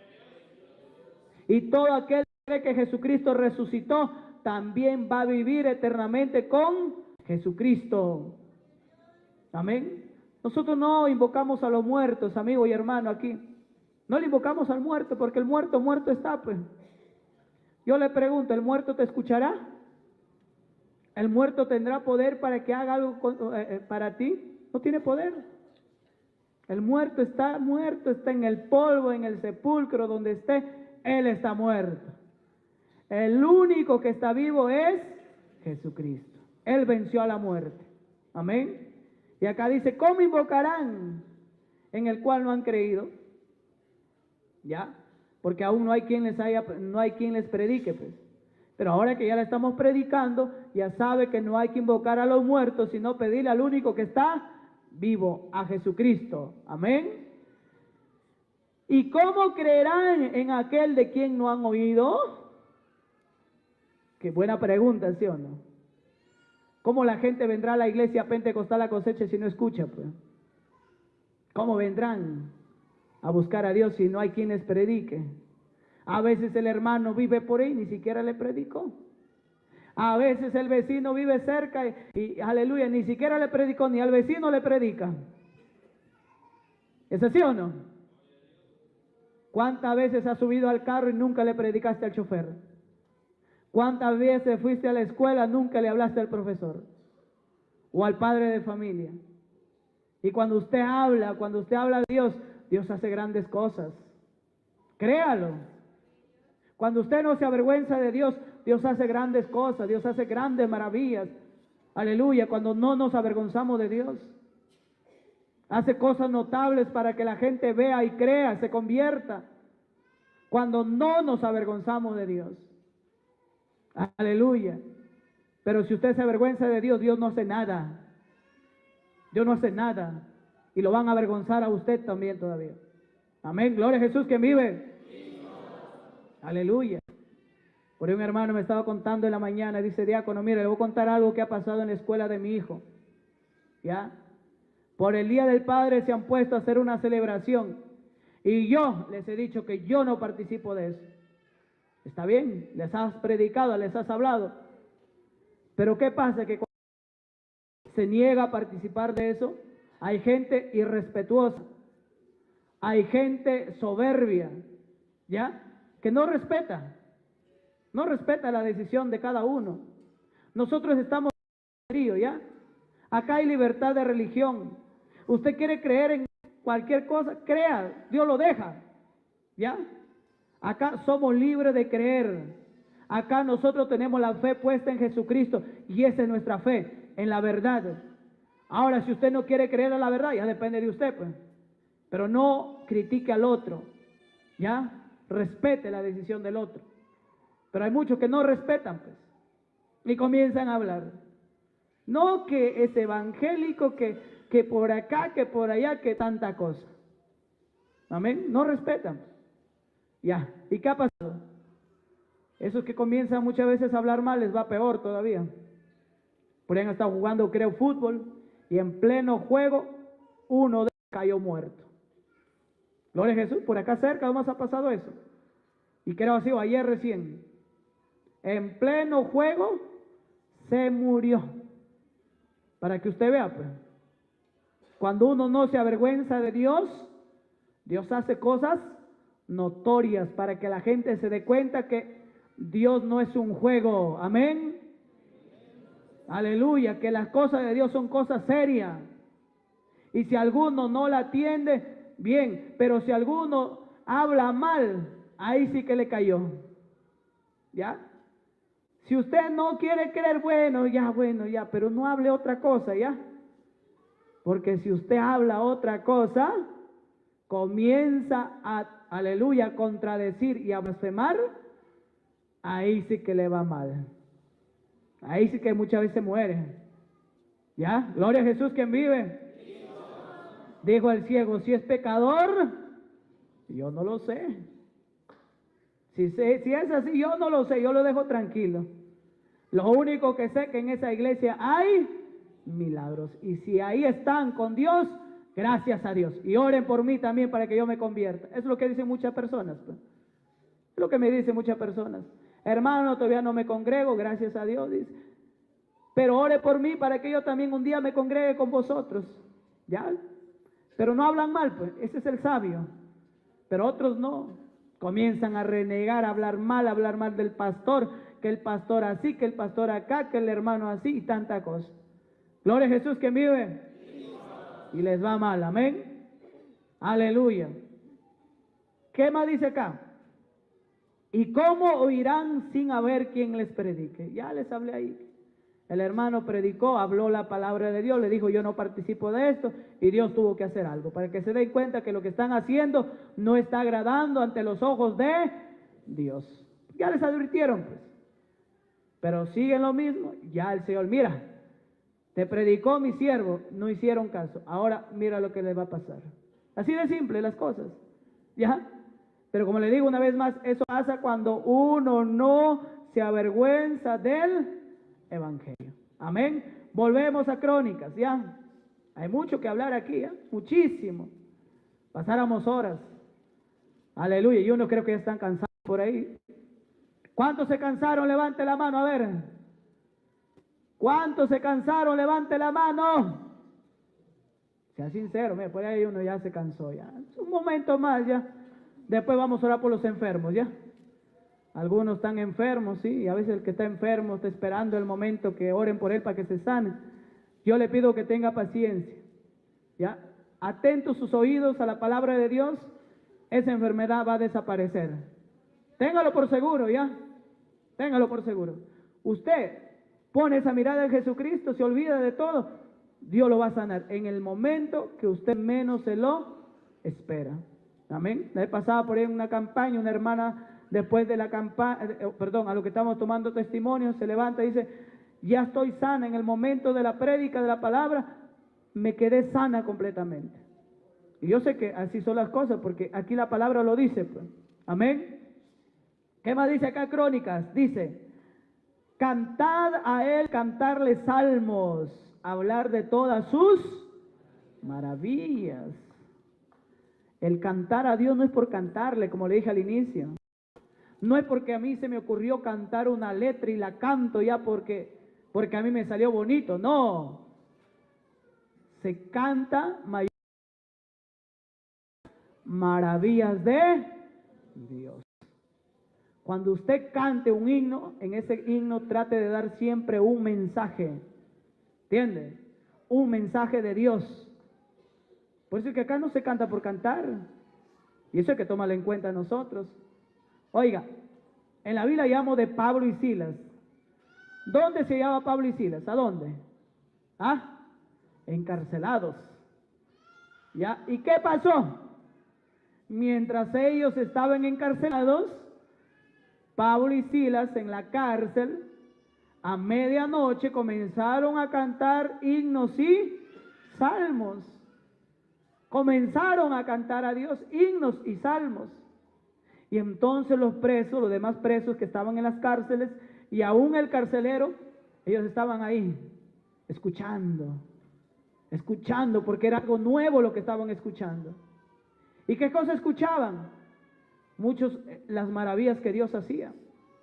Y todo aquel que cree que Jesucristo resucitó, también va a vivir eternamente con Jesucristo. Amén. Nosotros no invocamos a los muertos, amigo y hermano, aquí. No le invocamos al muerto, porque el muerto, muerto está, pues. Yo le pregunto, ¿el muerto te escuchará? ¿El muerto tendrá poder para que haga algo para ti? No tiene poder. El muerto está en el polvo, en el sepulcro, donde esté, Él está muerto. El único que está vivo es Jesucristo. Él venció a la muerte. Amén. Y acá dice, ¿cómo invocarán en el cual no han creído? ¿Ya? Porque aún no hay quien les predique, pues. Pero ahora que ya la estamos predicando, ya sabe que no hay que invocar a los muertos, sino pedirle al único que está vivo, a Jesucristo. Amén. ¿Y cómo creerán en aquel de quien no han oído? Qué buena pregunta, ¿sí o no? ¿Cómo la gente vendrá a la iglesia Pentecostal a Cosecha si no escucha, pues? ¿Cómo vendrán a buscar a Dios si no hay quien les predique? A veces el hermano vive por ahí, ni siquiera le predicó. A veces el vecino vive cerca y aleluya, ni siquiera le predicó, ni al vecino le predica. ¿Es así o no? ¿Cuántas veces has subido al carro y nunca le predicaste al chofer? ¿Cuántas veces fuiste a la escuela, nunca le hablaste al profesor o al padre de familia? Y cuando usted habla a Dios, Dios hace grandes cosas. Créalo. Cuando usted no se avergüenza de Dios, Dios hace grandes cosas, Dios hace grandes maravillas. Aleluya, cuando no nos avergonzamos de Dios. Hace cosas notables para que la gente vea y crea, se convierta. Cuando no nos avergonzamos de Dios. Aleluya. Pero si usted se avergüenza de Dios, Dios no hace nada. Dios no hace nada. Y lo van a avergonzar a usted también todavía. Amén. Gloria a Jesús que vive. Aleluya. Por ahí un hermano me estaba contando en la mañana, dice, diácono, mire, le voy a contar algo que ha pasado en la escuela de mi hijo. ¿Ya? Por el Día del Padre se han puesto a hacer una celebración. Y yo les he dicho que yo no participo de eso. Está bien, les has predicado, les has hablado. Pero ¿qué pasa? Que cuando se niega a participar de eso, hay gente irrespetuosa, hay gente soberbia, ¿ya? Que no respeta la decisión de cada uno. Nosotros estamos en el río, ¿ya? Acá hay libertad de religión. Usted quiere creer en cualquier cosa, crea, Dios lo deja, ¿ya? Acá somos libres de creer. Acá nosotros tenemos la fe puesta en Jesucristo y esa es nuestra fe, en la verdad. Ahora, si usted no quiere creer en la verdad, ya depende de usted, pues. Pero no critique al otro, ¿ya? Respete la decisión del otro. Pero hay muchos que no respetan, pues, y comienzan a hablar. No que es evangélico, que por acá, que por allá, que tanta cosa. Amén. No respetan. Ya. ¿Y qué ha pasado? Esos que comienzan muchas veces a hablar mal les va peor todavía. Por ahí han estado jugando, creo, fútbol y en pleno juego uno de ellos cayó muerto. Gloria a Jesús. Por acá cerca nomás ha pasado eso. Y creo así, ayer recién. En pleno juego se murió. Para que usted vea, pues. Cuando uno no se avergüenza de Dios, Dios hace cosas notorias para que la gente se dé cuenta que Dios no es un juego. Amén. Aleluya, que las cosas de Dios son cosas serias. Y si alguno no la atiende, bien, pero si alguno habla mal, ahí sí que le cayó. ¿Ya? Si usted no quiere creer, bueno, ya, pero no hable otra cosa, ¿ya? Porque si usted habla otra cosa, comienza a, aleluya, contradecir y a blasfemar, ahí sí que le va mal. Ahí sí que muchas veces muere. ¿Ya? Gloria a Jesús quien vive. Dijo el ciego, si es pecador, yo no lo sé. Si es así, yo no lo sé, yo lo dejo tranquilo. Lo único que sé que en esa iglesia hay milagros. Y si ahí están con Dios, gracias a Dios. Y oren por mí también para que yo me convierta. Es lo que dicen muchas personas, pues. Es lo que me dicen muchas personas. Hermano, todavía no me congrego, gracias a Dios, dice. Pero ore por mí para que yo también un día me congregue con vosotros. ¿Ya? Pero no hablan mal, pues. Ese es el sabio. Pero otros no. Comienzan a renegar, a hablar mal del pastor, que el pastor así, que el pastor acá, que el hermano así y tanta cosa. Gloria a Jesús que vive. Y les va mal, amén. Aleluya. ¿Qué más dice acá? ¿Y cómo oirán sin haber quien les predique? Ya les hablé ahí. El hermano predicó, habló la palabra de Dios, le dijo yo no participo de esto y Dios tuvo que hacer algo para que se den cuenta que lo que están haciendo no está agradando ante los ojos de Dios. Ya les advirtieron, pues. Pero siguen lo mismo. Ya el Señor, mira, te predicó mi siervo, no hicieron caso. Ahora mira lo que les va a pasar. Así de simple las cosas. ¿Ya? Pero como le digo una vez más, eso pasa cuando uno no se avergüenza del evangelio. Amén. Volvemos a Crónicas, ¿ya? Hay mucho que hablar aquí, ¿ya? Muchísimo. Pasáramos horas. Aleluya. Y uno creo que ya están cansados por ahí. ¿Cuántos se cansaron? Levante la mano, a ver. ¿Cuántos se cansaron? Levante la mano. Sea sincero, mira, por ahí uno ya se cansó, ya. Un momento más, ya. Después vamos a orar por los enfermos, ya. Algunos están enfermos, sí, y a veces el que está enfermo está esperando el momento que oren por él para que se sane. Yo le pido que tenga paciencia, ya. Atentos sus oídos a la palabra de Dios, esa enfermedad va a desaparecer. Téngalo por seguro, ya. Téngalo por seguro. Usted pone esa mirada en Jesucristo, se olvida de todo, Dios lo va a sanar en el momento que usted menos se lo espera. Amén. La vez pasada por ahí en una campaña, una hermana después de la campaña, a lo que estamos tomando testimonio, se levanta y dice, ya estoy sana en el momento de la prédica de la palabra, me quedé sana completamente. Y yo sé que así son las cosas, porque aquí la palabra lo dice, pues. Amén. ¿Qué más dice acá Crónicas? Dice, cantad a él, cantarle salmos, hablar de todas sus maravillas. El cantar a Dios no es por cantarle, como le dije al inicio. No es porque a mí se me ocurrió cantar una letra y la canto ya porque a mí me salió bonito. No. Se canta maravillas de Dios. Cuando usted cante un himno, en ese himno trate de dar siempre un mensaje. ¿Entiende? Un mensaje de Dios. Por eso es que acá no se canta por cantar. Y eso hay que tomarlo en cuenta nosotros. Oiga, en la Biblia llamo de Pablo y Silas. ¿Dónde se llama Pablo y Silas? ¿A dónde? ¿Ah? Encarcelados. ¿Ya? ¿Y qué pasó? Mientras ellos estaban encarcelados, Pablo y Silas en la cárcel, a medianoche comenzaron a cantar himnos y salmos. Comenzaron a cantar a Dios himnos y salmos. Y entonces los presos, los demás presos que estaban en las cárceles, y aún el carcelero, ellos estaban ahí, escuchando, porque era algo nuevo lo que estaban escuchando. ¿Y qué cosa escuchaban? Muchos, las maravillas que Dios hacía.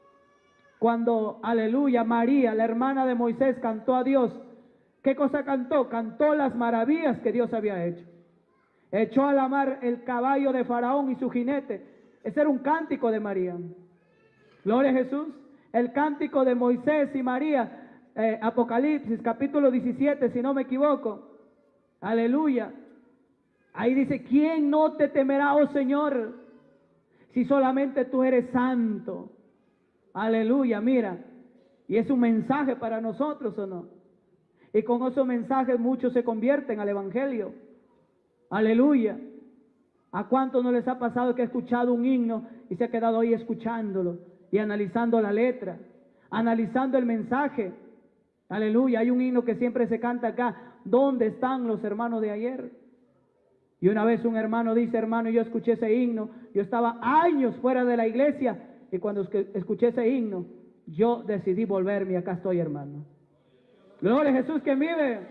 Cuando, aleluya, María, la hermana de Moisés, cantó a Dios, ¿qué cosa cantó? Cantó las maravillas que Dios había hecho. Echó a la mar el caballo de Faraón y su jinete. Ese era un cántico de María. Gloria a Jesús. El cántico de Moisés y María, Apocalipsis capítulo 17, si no me equivoco. Aleluya. Ahí dice, ¿quién no te temerá, oh Señor, si solamente tú eres santo? Aleluya, mira. Y es un mensaje para nosotros, ¿o no? Y con esos mensajes muchos se convierten al evangelio. Aleluya. ¿A cuánto no les ha pasado que ha escuchado un himno y se ha quedado ahí escuchándolo y analizando la letra, analizando el mensaje? Aleluya. Hay un himno que siempre se canta acá. ¿Dónde están los hermanos de ayer? Y una vez un hermano dice, hermano, yo escuché ese himno, yo estaba años fuera de la iglesia y cuando escuché ese himno, yo decidí volverme y acá estoy, hermano. Gloria a Jesús que vive.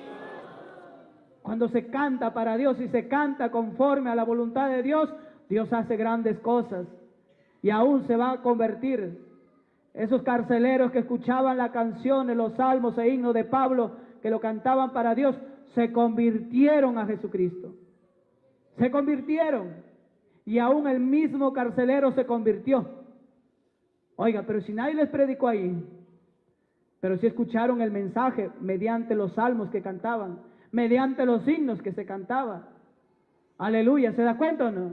Cuando se canta para Dios y se canta conforme a la voluntad de Dios, Dios hace grandes cosas y aún se va a convertir. Esos carceleros que escuchaban las canciones, los salmos e himnos de Pablo, que lo cantaban para Dios, se convirtieron a Jesucristo. Se convirtieron. Y aún el mismo carcelero se convirtió. Oiga, pero si nadie les predicó ahí, pero si escucharon el mensaje mediante los salmos que cantaban, mediante los himnos que se cantaban. Aleluya, ¿se da cuenta o no?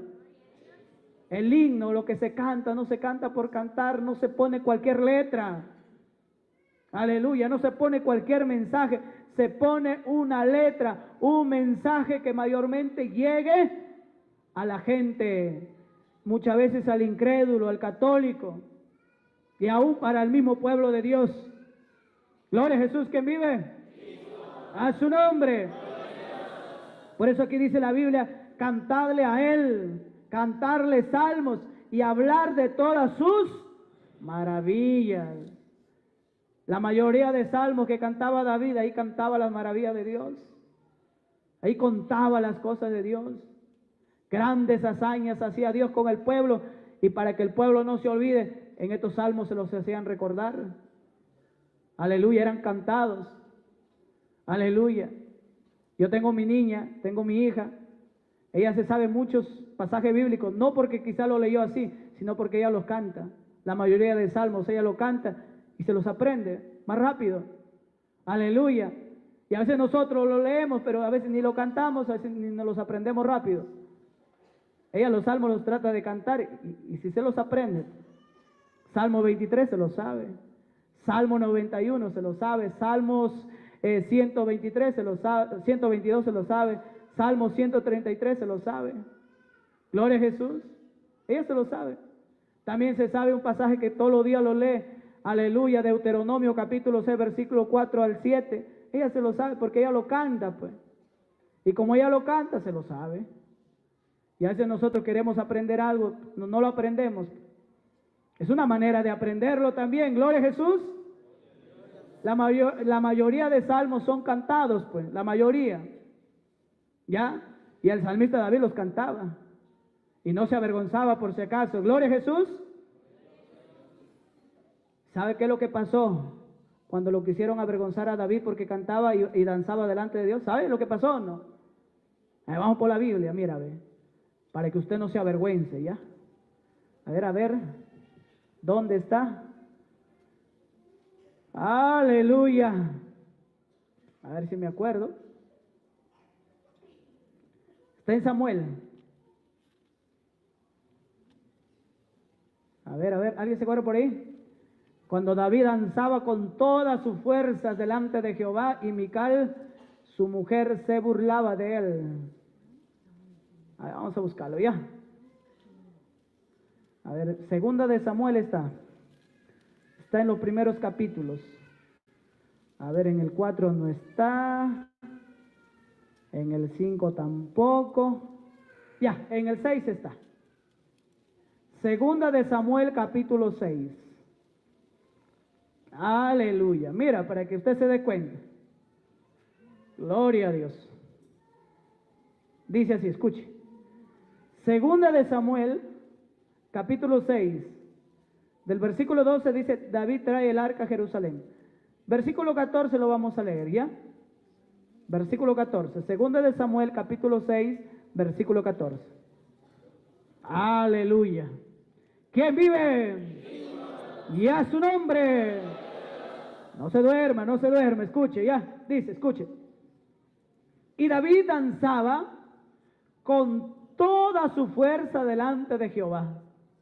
El himno, lo que se canta, no se canta por cantar, no se pone cualquier letra. Aleluya, no se pone cualquier mensaje, se pone una letra, un mensaje que mayormente llegue a la gente, muchas veces al incrédulo, al católico, y aún para el mismo pueblo de Dios. Gloria a Jesús, ¿quién vive? A su nombre. Por eso aquí dice la Biblia, cantadle a Él, cantarle salmos y hablar de todas sus maravillas. La mayoría de salmos que cantaba David, ahí cantaba las maravillas de Dios. Ahí contaba las cosas de Dios. Grandes hazañas hacía Dios con el pueblo y para que el pueblo no se olvide, en estos salmos se los hacían recordar. Aleluya, eran cantados. Aleluya. Yo tengo mi niña, tengo mi hija, ella se sabe muchos pasajes bíblicos, no porque quizá lo leyó así, sino porque ella los canta. La mayoría de salmos ella lo canta y se los aprende más rápido. Aleluya. Y a veces nosotros lo leemos, pero a veces ni lo cantamos, a veces ni nos los aprendemos rápido. Ella los salmos los trata de cantar y si se los aprende. Salmo 23 se lo sabe. Salmo 91 se lo sabe. Salmos 123 se lo sabe. 122 se lo sabe. Salmo 133 se lo sabe. Gloria a Jesús. Ella se lo sabe. También se sabe un pasaje que todos los días lo lee. Aleluya, Deuteronomio capítulo 6, versículo 4 al 7. Ella se lo sabe porque ella lo canta, pues. Y como ella lo canta, se lo sabe. Y a veces nosotros queremos aprender algo, no lo aprendemos. Es una manera de aprenderlo también. Gloria a Jesús. La mayoría de salmos son cantados, pues, la mayoría. ¿Ya? Y el salmista David los cantaba. Y no se avergonzaba por si acaso. Gloria a Jesús. ¿Sabe qué es lo que pasó cuando lo quisieron avergonzar a David porque cantaba y danzaba delante de Dios? ¿Sabe lo que pasó o no? Ahí vamos por la Biblia, mira, ve. Para que usted no se avergüence, ¿ya? A ver, ¿dónde está? Aleluya. A ver si me acuerdo. Está en Samuel. A ver, ¿alguien se acuerda por ahí? Cuando David danzaba con todas sus fuerzas delante de Jehová y Mical, su mujer, se burlaba de él. A ver, vamos a buscarlo ya. A ver, segunda de Samuel está en los primeros capítulos. A ver, en el 4 no está, en el 5 tampoco. Ya, en el 6 está. Segunda de Samuel capítulo 6. Aleluya. Mira, para que usted se dé cuenta. Gloria a Dios. Dice así, escuche. Segunda de Samuel, capítulo 6, del versículo 12 dice, David trae el arca a Jerusalén. Versículo 14 lo vamos a leer, ¿ya? Versículo 14. Segunda de Samuel, capítulo 6, versículo 14. Aleluya. ¿Quién vive? Y a su nombre. No se duerma, escuche, ya, dice, escuche. Y David danzaba con toda su fuerza delante de Jehová.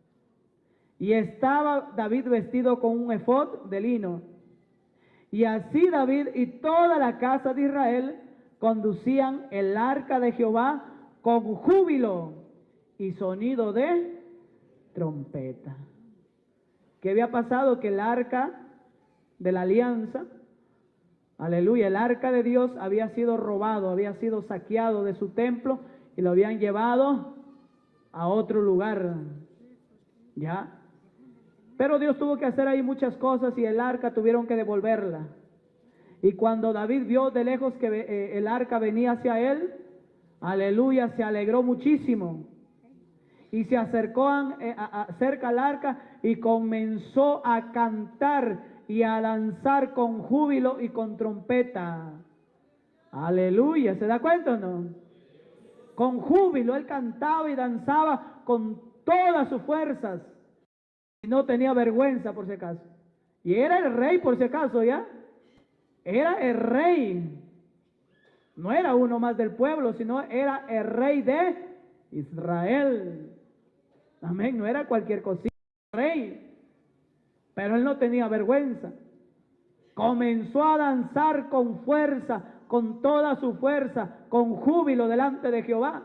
Y estaba David vestido con un efod de lino. Y así David y toda la casa de Israel conducían el arca de Jehová con júbilo y sonido de trompeta. ¿Qué había pasado? Que el arca de la alianza, aleluya, el arca de Dios había sido robado, había sido saqueado de su templo y lo habían llevado a otro lugar, ¿ya? Pero Dios tuvo que hacer ahí muchas cosas y el arca tuvieron que devolverla. Y cuando David vio de lejos que el arca venía hacia él, aleluya, se alegró muchísimo. Y se acercó cerca al arca y comenzó a cantar y a danzar con júbilo y con trompeta. Aleluya, ¿se da cuenta o no? Con júbilo, él cantaba y danzaba con todas sus fuerzas. Y no tenía vergüenza por si acaso. Y era el rey por si acaso, ¿ya? Era el rey. No era uno más del pueblo, sino era el rey de Israel. Amén, no era cualquier cosita, rey. Pero él no tenía vergüenza. Comenzó a danzar con fuerza, con toda su fuerza, con júbilo delante de Jehová.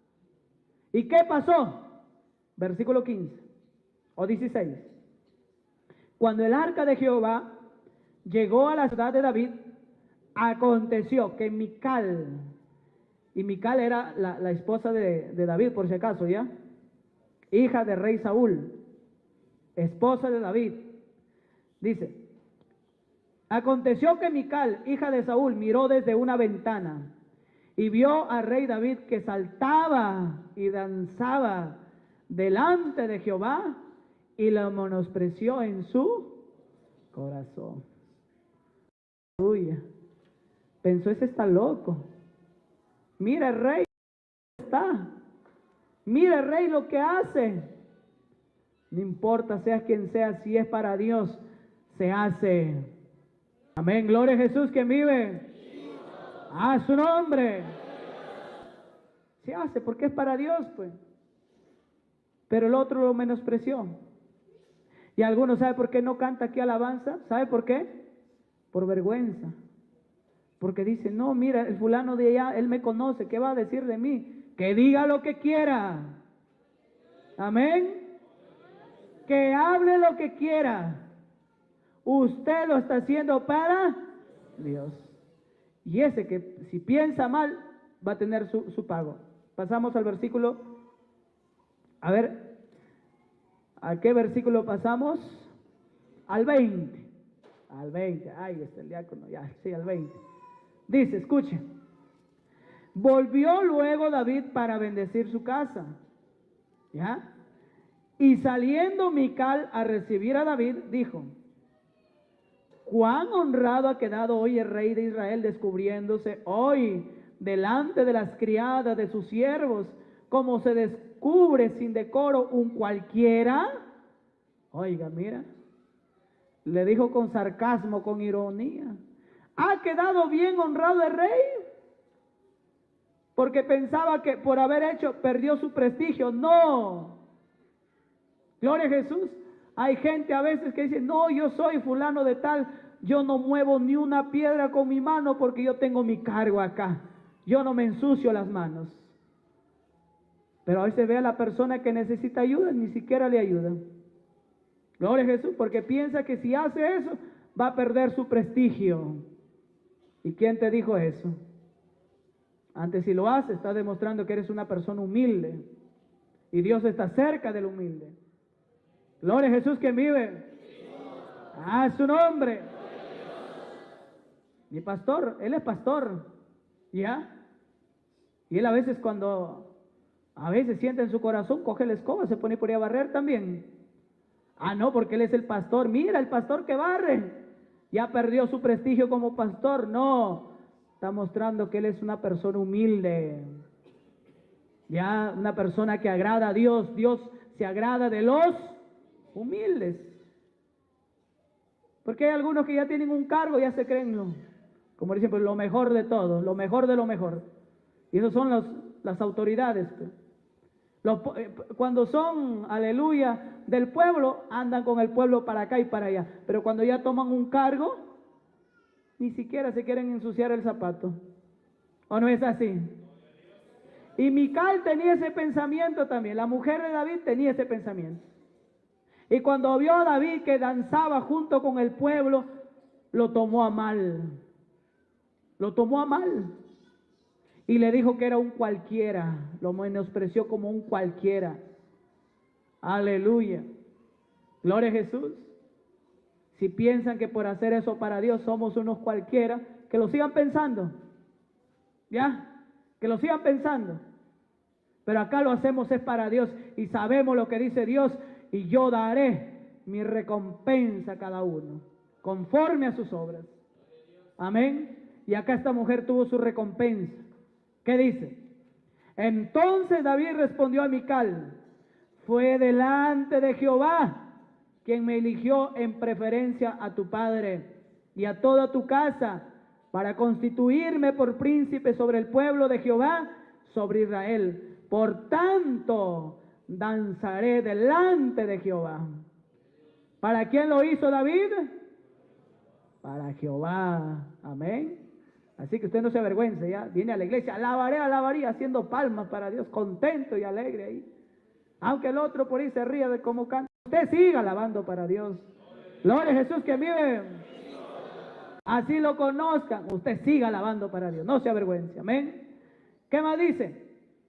¿Y qué pasó? Versículo 15 o 16. Cuando el arca de Jehová llegó a la ciudad de David, aconteció que Mical, y Mical era la esposa de David, por si acaso, ¿ya? Hija del rey Saúl, esposa de David. Dice, aconteció que Mical, hija de Saúl, miró desde una ventana y vio al rey David que saltaba y danzaba delante de Jehová y lo menospreció en su corazón. Aleluya. Pensó, ese está loco. Mira el rey está. Mira el rey lo que hace. No importa sea quien sea, si es para Dios, se hace. Amén. Gloria a Jesús que vive. A su nombre. Se hace porque es para Dios, pues. Pero el otro lo menospreció. Y algunos, ¿sabe por qué no canta aquí alabanza? ¿Sabe por qué? Por vergüenza. Porque dice, no, mira, el fulano de allá, él me conoce, ¿qué va a decir de mí? Que diga lo que quiera. Amén. Que hable lo que quiera. Usted lo está haciendo para Dios. Y ese que si piensa mal, va a tener su pago. Pasamos al versículo. A ver, ¿a qué versículo pasamos? Al 20. Al 20. Ay, está el diácono, ya, sí, al 20. Dice, escuche. Volvió luego David para bendecir su casa. ¿Ya? Y saliendo Mical a recibir a David, dijo: cuán honrado ha quedado hoy el rey de Israel, descubriéndose hoy delante de las criadas de sus siervos, como se descubre sin decoro un cualquiera. Oiga, mira, le dijo con sarcasmo, con ironía. ¿Ha quedado bien honrado el rey? Porque pensaba que por haber hecho perdió su prestigio. No. Gloria a Jesús. Hay gente a veces que dice, no, yo soy fulano de tal, yo no muevo ni una piedra con mi mano porque yo tengo mi cargo acá. Yo no me ensucio las manos. Pero a veces ve a la persona que necesita ayuda, ni siquiera le ayuda. Gloria a Jesús, porque piensa que si hace eso, va a perder su prestigio. ¿Y quién te dijo eso? Antes, si lo haces, está demostrando que eres una persona humilde. Y Dios está cerca del humilde. Gloria a Jesús que vive. A su nombre. Mi pastor, él es pastor. ¿Ya? Y él a veces siente en su corazón, coge la escoba, se pone por ahí a barrer también. Ah, no, porque él es el pastor. Mira, el pastor que barre. Ya perdió su prestigio como pastor. No, está mostrando que él es una persona humilde. Ya, una persona que agrada a Dios. Dios se agrada de los humildes. Porque hay algunos que ya tienen un cargo, ya se creen, como dicen, pues lo mejor de todo, lo mejor de lo mejor. Y esos son las autoridades. Cuando son, aleluya, del pueblo, andan con el pueblo para acá y para allá. Pero cuando ya toman un cargo, ni siquiera se quieren ensuciar el zapato. ¿O no es así? Y Mical tenía ese pensamiento también. La mujer de David tenía ese pensamiento. Y cuando vio a David que danzaba junto con el pueblo, lo tomó a mal. Lo tomó a mal. Y le dijo que era un cualquiera. Lo menospreció como un cualquiera. Aleluya. Gloria a Jesús. Si piensan que por hacer eso para Dios somos unos cualquiera, que lo sigan pensando. ¿Ya? Que lo sigan pensando. Pero acá lo hacemos es para Dios. Y sabemos lo que dice Dios. Y yo daré mi recompensa a cada uno, conforme a sus obras. Amén. Y acá esta mujer tuvo su recompensa. ¿Qué dice? Entonces David respondió a Mical: fue delante de Jehová quien me eligió en preferencia a tu padre y a toda tu casa para constituirme por príncipe sobre el pueblo de Jehová, sobre Israel. Por tanto, danzaré delante de Jehová. ¿Para quién lo hizo David? Para Jehová. Amén. Así que usted no se avergüence, ya viene a la iglesia, alabaré, haciendo palmas para Dios, contento y alegre ahí. Aunque el otro por ahí se ría de cómo canta, usted siga alabando para Dios. Gloria a Jesús que vive. Así lo conozcan, usted siga alabando para Dios, no se avergüence. Amén. ¿Qué más dice?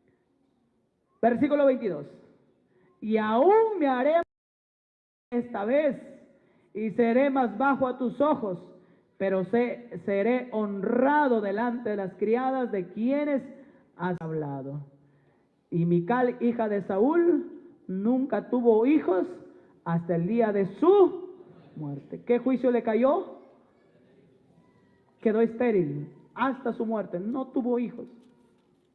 Versículo 22. Y aún me haré esta vez y seré más bajo a tus ojos, pero seré honrado delante de las criadas de quienes has hablado. Y Mical, hija de Saúl, nunca tuvo hijos hasta el día de su muerte. ¿Qué juicio le cayó? Quedó estéril hasta su muerte, no tuvo hijos.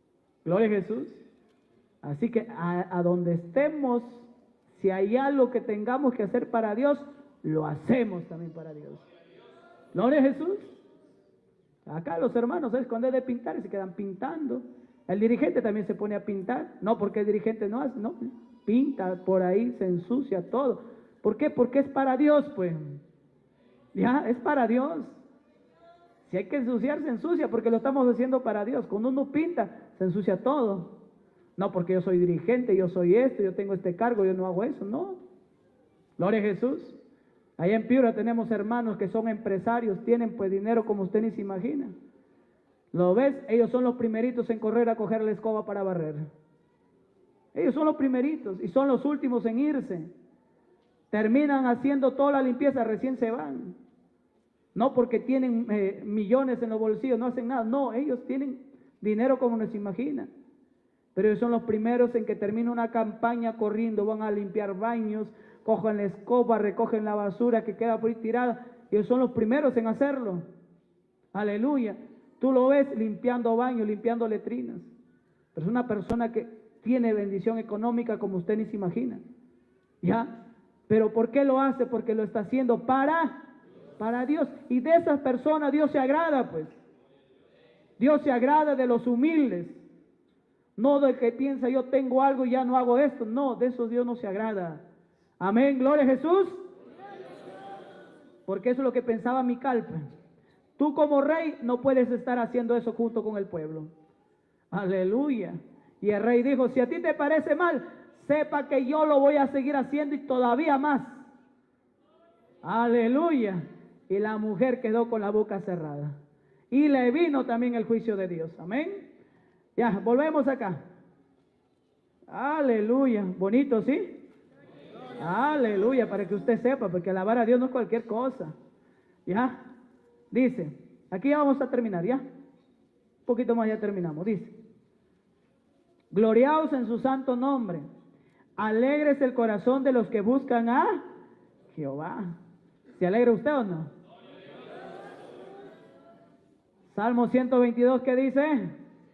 Gloria a Jesús. Así que a donde estemos, si hay algo que tengamos que hacer para Dios, lo hacemos también para Dios. Gloria a Jesús. Acá los hermanos, ¿sabes? Cuando es de pintar, se quedan pintando. El dirigente también se pone a pintar. No porque el dirigente no hace, no. Pinta por ahí, se ensucia todo. ¿Por qué? Porque es para Dios, pues. Ya, es para Dios. Si hay que ensuciar, se ensucia porque lo estamos haciendo para Dios. Cuando uno pinta, se ensucia todo. No porque yo soy dirigente, yo soy esto, yo tengo este cargo, yo no hago eso, no. Gloria a Jesús. Allá en Piura tenemos hermanos que son empresarios, tienen pues dinero como usted ni se imagina. ¿Lo ves? Ellos son los primeritos en correr a coger la escoba para barrer. Ellos son los primeritos y son los últimos en irse. Terminan haciendo toda la limpieza, recién se van. No porque tienen millones en los bolsillos, no hacen nada. No, ellos tienen dinero como no se imagina. Pero ellos son los primeros en que termina una campaña corriendo, van a limpiar baños, cogen la escoba, recogen la basura que queda por ahí tirada. Ellos son los primeros en hacerlo. Aleluya. Tú lo ves limpiando baños, limpiando letrinas. Pero es una persona que tiene bendición económica como usted ni se imagina. ¿Ya? ¿Pero por qué lo hace? Porque lo está haciendo para Dios. Y de esas personas Dios se agrada, pues. Dios se agrada de los humildes. No del que piensa yo tengo algo y ya no hago esto. No, de eso Dios no se agrada. Amén, gloria a Jesús. Porque eso es lo que pensaba Mical, pues. Tú como rey no puedes estar haciendo eso junto con el pueblo. Aleluya. Y el rey dijo, si a ti te parece mal, sepa que yo lo voy a seguir haciendo y todavía más. Aleluya. Y la mujer quedó con la boca cerrada. Y le vino también el juicio de Dios. Amén. Ya, volvemos acá. Aleluya. Bonito, ¿sí? Aleluya, para que usted sepa, porque alabar a Dios no es cualquier cosa. Ya. Dice, aquí ya vamos a terminar, ¿ya? Un poquito más ya terminamos. Dice, gloriaos en su santo nombre. Alegres el corazón de los que buscan a Jehová. ¿Se alegra usted o no? Salmo 122, ¿qué dice?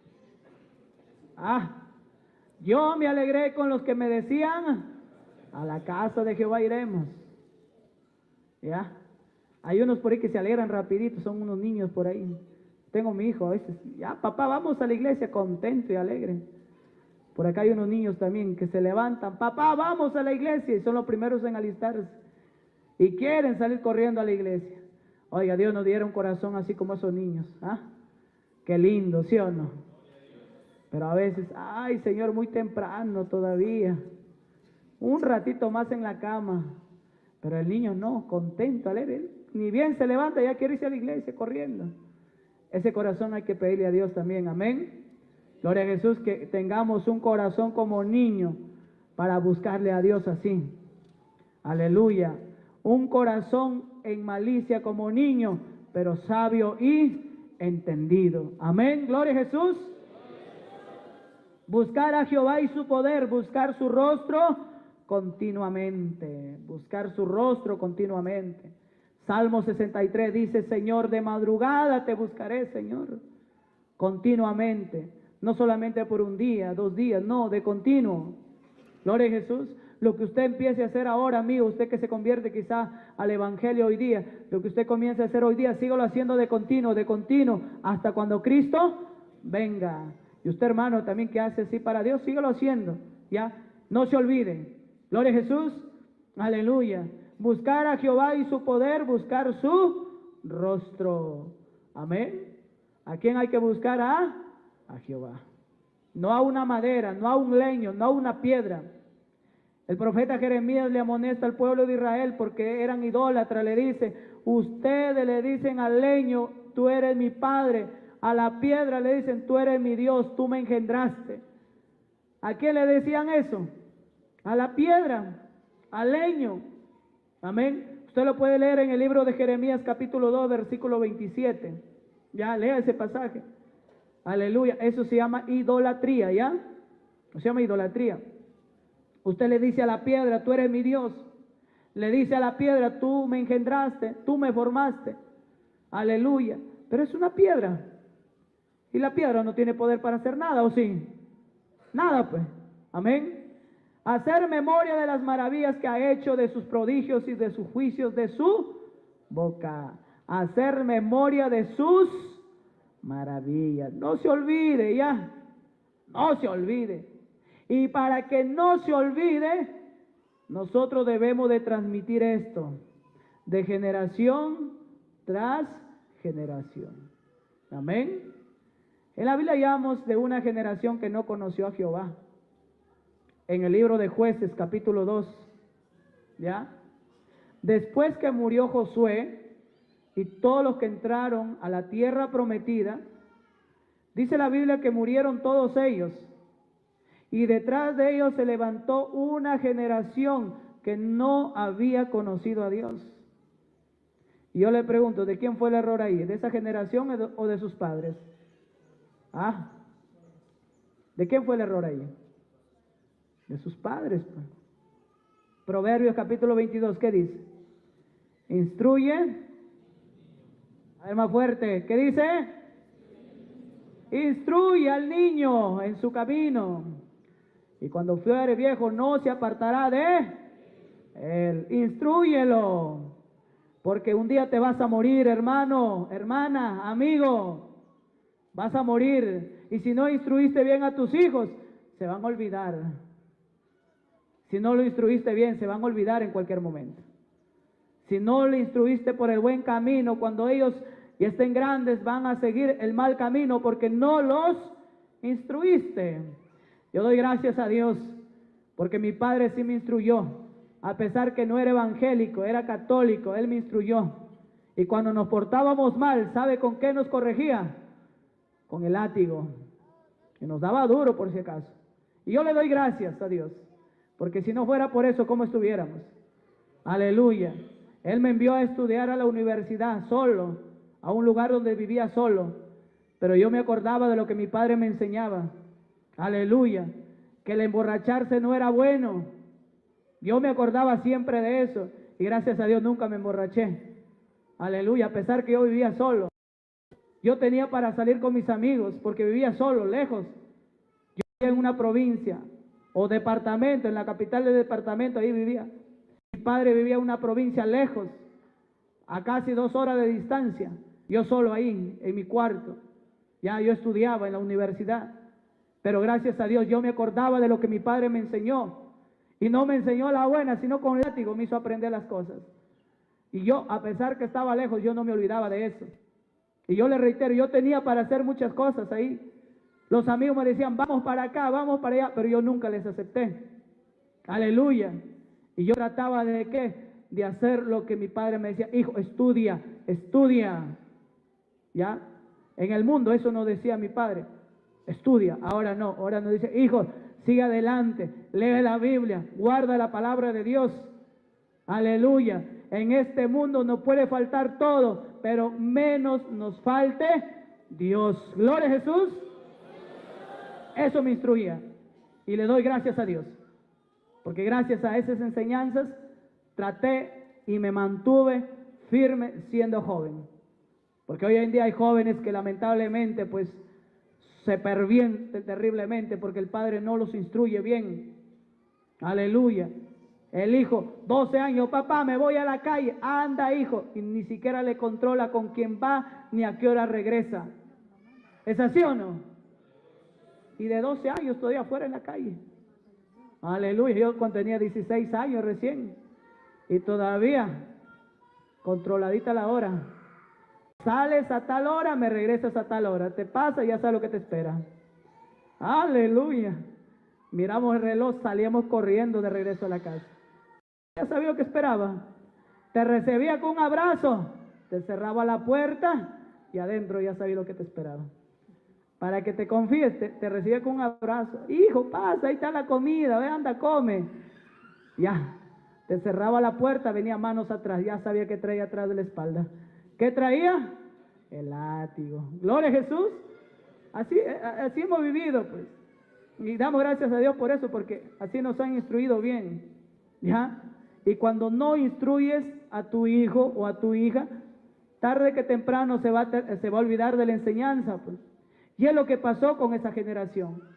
Yo me alegré con los que me decían, a la casa de Jehová iremos. ¿Ya? Hay unos por ahí que se alegran rapidito, son unos niños por ahí. Tengo mi hijo a veces, ya papá, vamos a la iglesia contento y alegre. Por acá hay unos niños también que se levantan, papá, vamos a la iglesia, y son los primeros en alistarse. Y quieren salir corriendo a la iglesia. Oiga, Dios nos diera un corazón así como esos niños. Qué lindo, ¿sí o no? Pero a veces, ay Señor, muy temprano todavía. Un ratito más en la cama. Pero el niño no, contento, alegre. Ni bien se levanta, ya quiere irse a la iglesia corriendo. Ese corazón hay que pedirle a Dios también, amén. Gloria a Jesús, que tengamos un corazón como niño para buscarle a Dios así. Aleluya. Un corazón en malicia como niño, pero sabio y entendido. Amén. Gloria a Jesús. Buscar a Jehová y su poder, buscar su rostro continuamente. Buscar su rostro continuamente. Salmo 63 dice, Señor, de madrugada te buscaré, Señor, continuamente. No solamente por un día, 2 días, no, de continuo. Gloria a Jesús. Lo que usted empiece a hacer ahora, amigo, usted que se convierte quizá al evangelio hoy día, lo que usted comience a hacer hoy día, sígalo haciendo de continuo, hasta cuando Cristo venga. Y usted, hermano, también que hace así para Dios, sígalo haciendo, ¿ya? No se olvide. Gloria a Jesús. Aleluya. Buscar a Jehová y su poder, buscar su rostro. Amén. ¿A quién hay que buscar? A Jehová. No a una madera, no a un leño, no a una piedra. El profeta Jeremías le amonesta al pueblo de Israel porque eran idólatras. Le dice, ustedes le dicen al leño, tú eres mi padre. A la piedra le dicen, tú eres mi Dios, tú me engendraste. ¿A quién le decían eso? A la piedra, al leño. Amén. Usted lo puede leer en el libro de Jeremías capítulo 2, versículo 27. Ya, lea ese pasaje. Aleluya. Eso se llama idolatría, ¿ya? Se llama idolatría. Usted le dice a la piedra, tú eres mi Dios. Le dice a la piedra, tú me engendraste, tú me formaste. Aleluya. Pero es una piedra. Y la piedra no tiene poder para hacer nada, ¿o sí? Nada, pues. Amén. Hacer memoria de las maravillas que ha hecho, de sus prodigios y de sus juicios de su boca. Hacer memoria de sus maravillas. No se olvide ya. No se olvide. Y para que no se olvide, nosotros debemos de transmitir esto de generación tras generación. Amén. En la Biblia hablamos de una generación que no conoció a Jehová. En el libro de Jueces, capítulo 2, ¿ya? Después que murió Josué y todos los que entraron a la tierra prometida, dice la Biblia que murieron todos ellos. Y detrás de ellos se levantó una generación que no había conocido a Dios. Y yo le pregunto, ¿de quién fue el error ahí? ¿De esa generación o de sus padres? Ah, ¿de quién fue el error ahí? De sus padres, pues. Proverbios capítulo 22, ¿qué dice? Instruye. A ver, más fuerte, ¿qué dice? Instruye al niño en su camino, y cuando fuere viejo no se apartará de él. Instrúyelo, porque un día te vas a morir, hermano, hermana, amigo. Vas a morir, y si no instruiste bien a tus hijos, se van a olvidar. Si no lo instruiste bien, se van a olvidar en cualquier momento. Si no le instruiste por el buen camino, cuando ellos ya estén grandes, van a seguir el mal camino porque no los instruiste. Yo doy gracias a Dios porque mi padre sí me instruyó. A pesar que no era evangélico, era católico, él me instruyó. Y cuando nos portábamos mal, ¿sabe con qué nos corregía? Con el látigo. Y nos daba duro por si acaso. Y yo le doy gracias a Dios. Porque si no fuera por eso, ¿cómo estuviéramos? Aleluya. Él me envió a estudiar a la universidad solo, a un lugar donde vivía solo. Pero yo me acordaba de lo que mi padre me enseñaba. Aleluya. Que el emborracharse no era bueno. Yo me acordaba siempre de eso. Y gracias a Dios nunca me emborraché. Aleluya. A pesar que yo vivía solo. Yo tenía para salir con mis amigos porque vivía solo, lejos. Yo vivía en una provincia o departamento, en la capital del departamento, ahí vivía. Mi padre vivía en una provincia lejos, a casi 2 horas de distancia. Yo solo ahí, en mi cuarto. Ya yo estudiaba en la universidad. Pero gracias a Dios yo me acordaba de lo que mi padre me enseñó. Y no me enseñó la buena, sino con látigo me hizo aprender las cosas. Y yo, a pesar que estaba lejos, yo no me olvidaba de eso. Y yo le reitero, yo tenía para hacer muchas cosas ahí. Los amigos me decían, vamos para acá, vamos para allá, pero yo nunca les acepté. Aleluya. Y yo trataba de ¿qué? De hacer lo que mi padre me decía, hijo, estudia, estudia. ¿Ya? En el mundo eso no decía mi padre, estudia. Ahora no, ahora nos dice, hijo, sigue adelante, lee la Biblia, guarda la palabra de Dios. Aleluya. En este mundo no puede faltar todo, pero menos nos falte Dios. Gloria a Jesús. Eso me instruía. Y le doy gracias a Dios. Porque gracias a esas enseñanzas traté y me mantuve firme siendo joven. Porque hoy en día hay jóvenes que lamentablemente pues se pervierten terriblemente porque el padre no los instruye bien. Aleluya. El hijo, 12 años, papá, me voy a la calle. Anda, hijo. Y ni siquiera le controla con quién va ni a qué hora regresa. ¿Es así o no? Y de 12 años todavía afuera en la calle. Aleluya. Yo cuando tenía 16 años recién. Y todavía controladita la hora. Sales a tal hora, me regresas a tal hora. Te pasa y ya sabes lo que te espera. Aleluya. Miramos el reloj, salíamos corriendo de regreso a la casa. Ya sabía lo que esperaba. Te recibía con un abrazo, te cerraba la puerta y adentro ya sabía lo que te esperaba. Para que te confíes, te recibía con un abrazo. Hijo, pasa, ahí está la comida, ve, anda, come. Ya, te cerraba la puerta, venía manos atrás, ya sabía que traía atrás de la espalda. ¿Qué traía? El látigo. Gloria a Jesús. Así hemos vivido, pues. Y damos gracias a Dios por eso, porque así nos han instruido bien. ¿Ya? Y cuando no instruyes a tu hijo o a tu hija, tarde que temprano se va a olvidar de la enseñanza, pues. Y es lo que pasó con esa generación.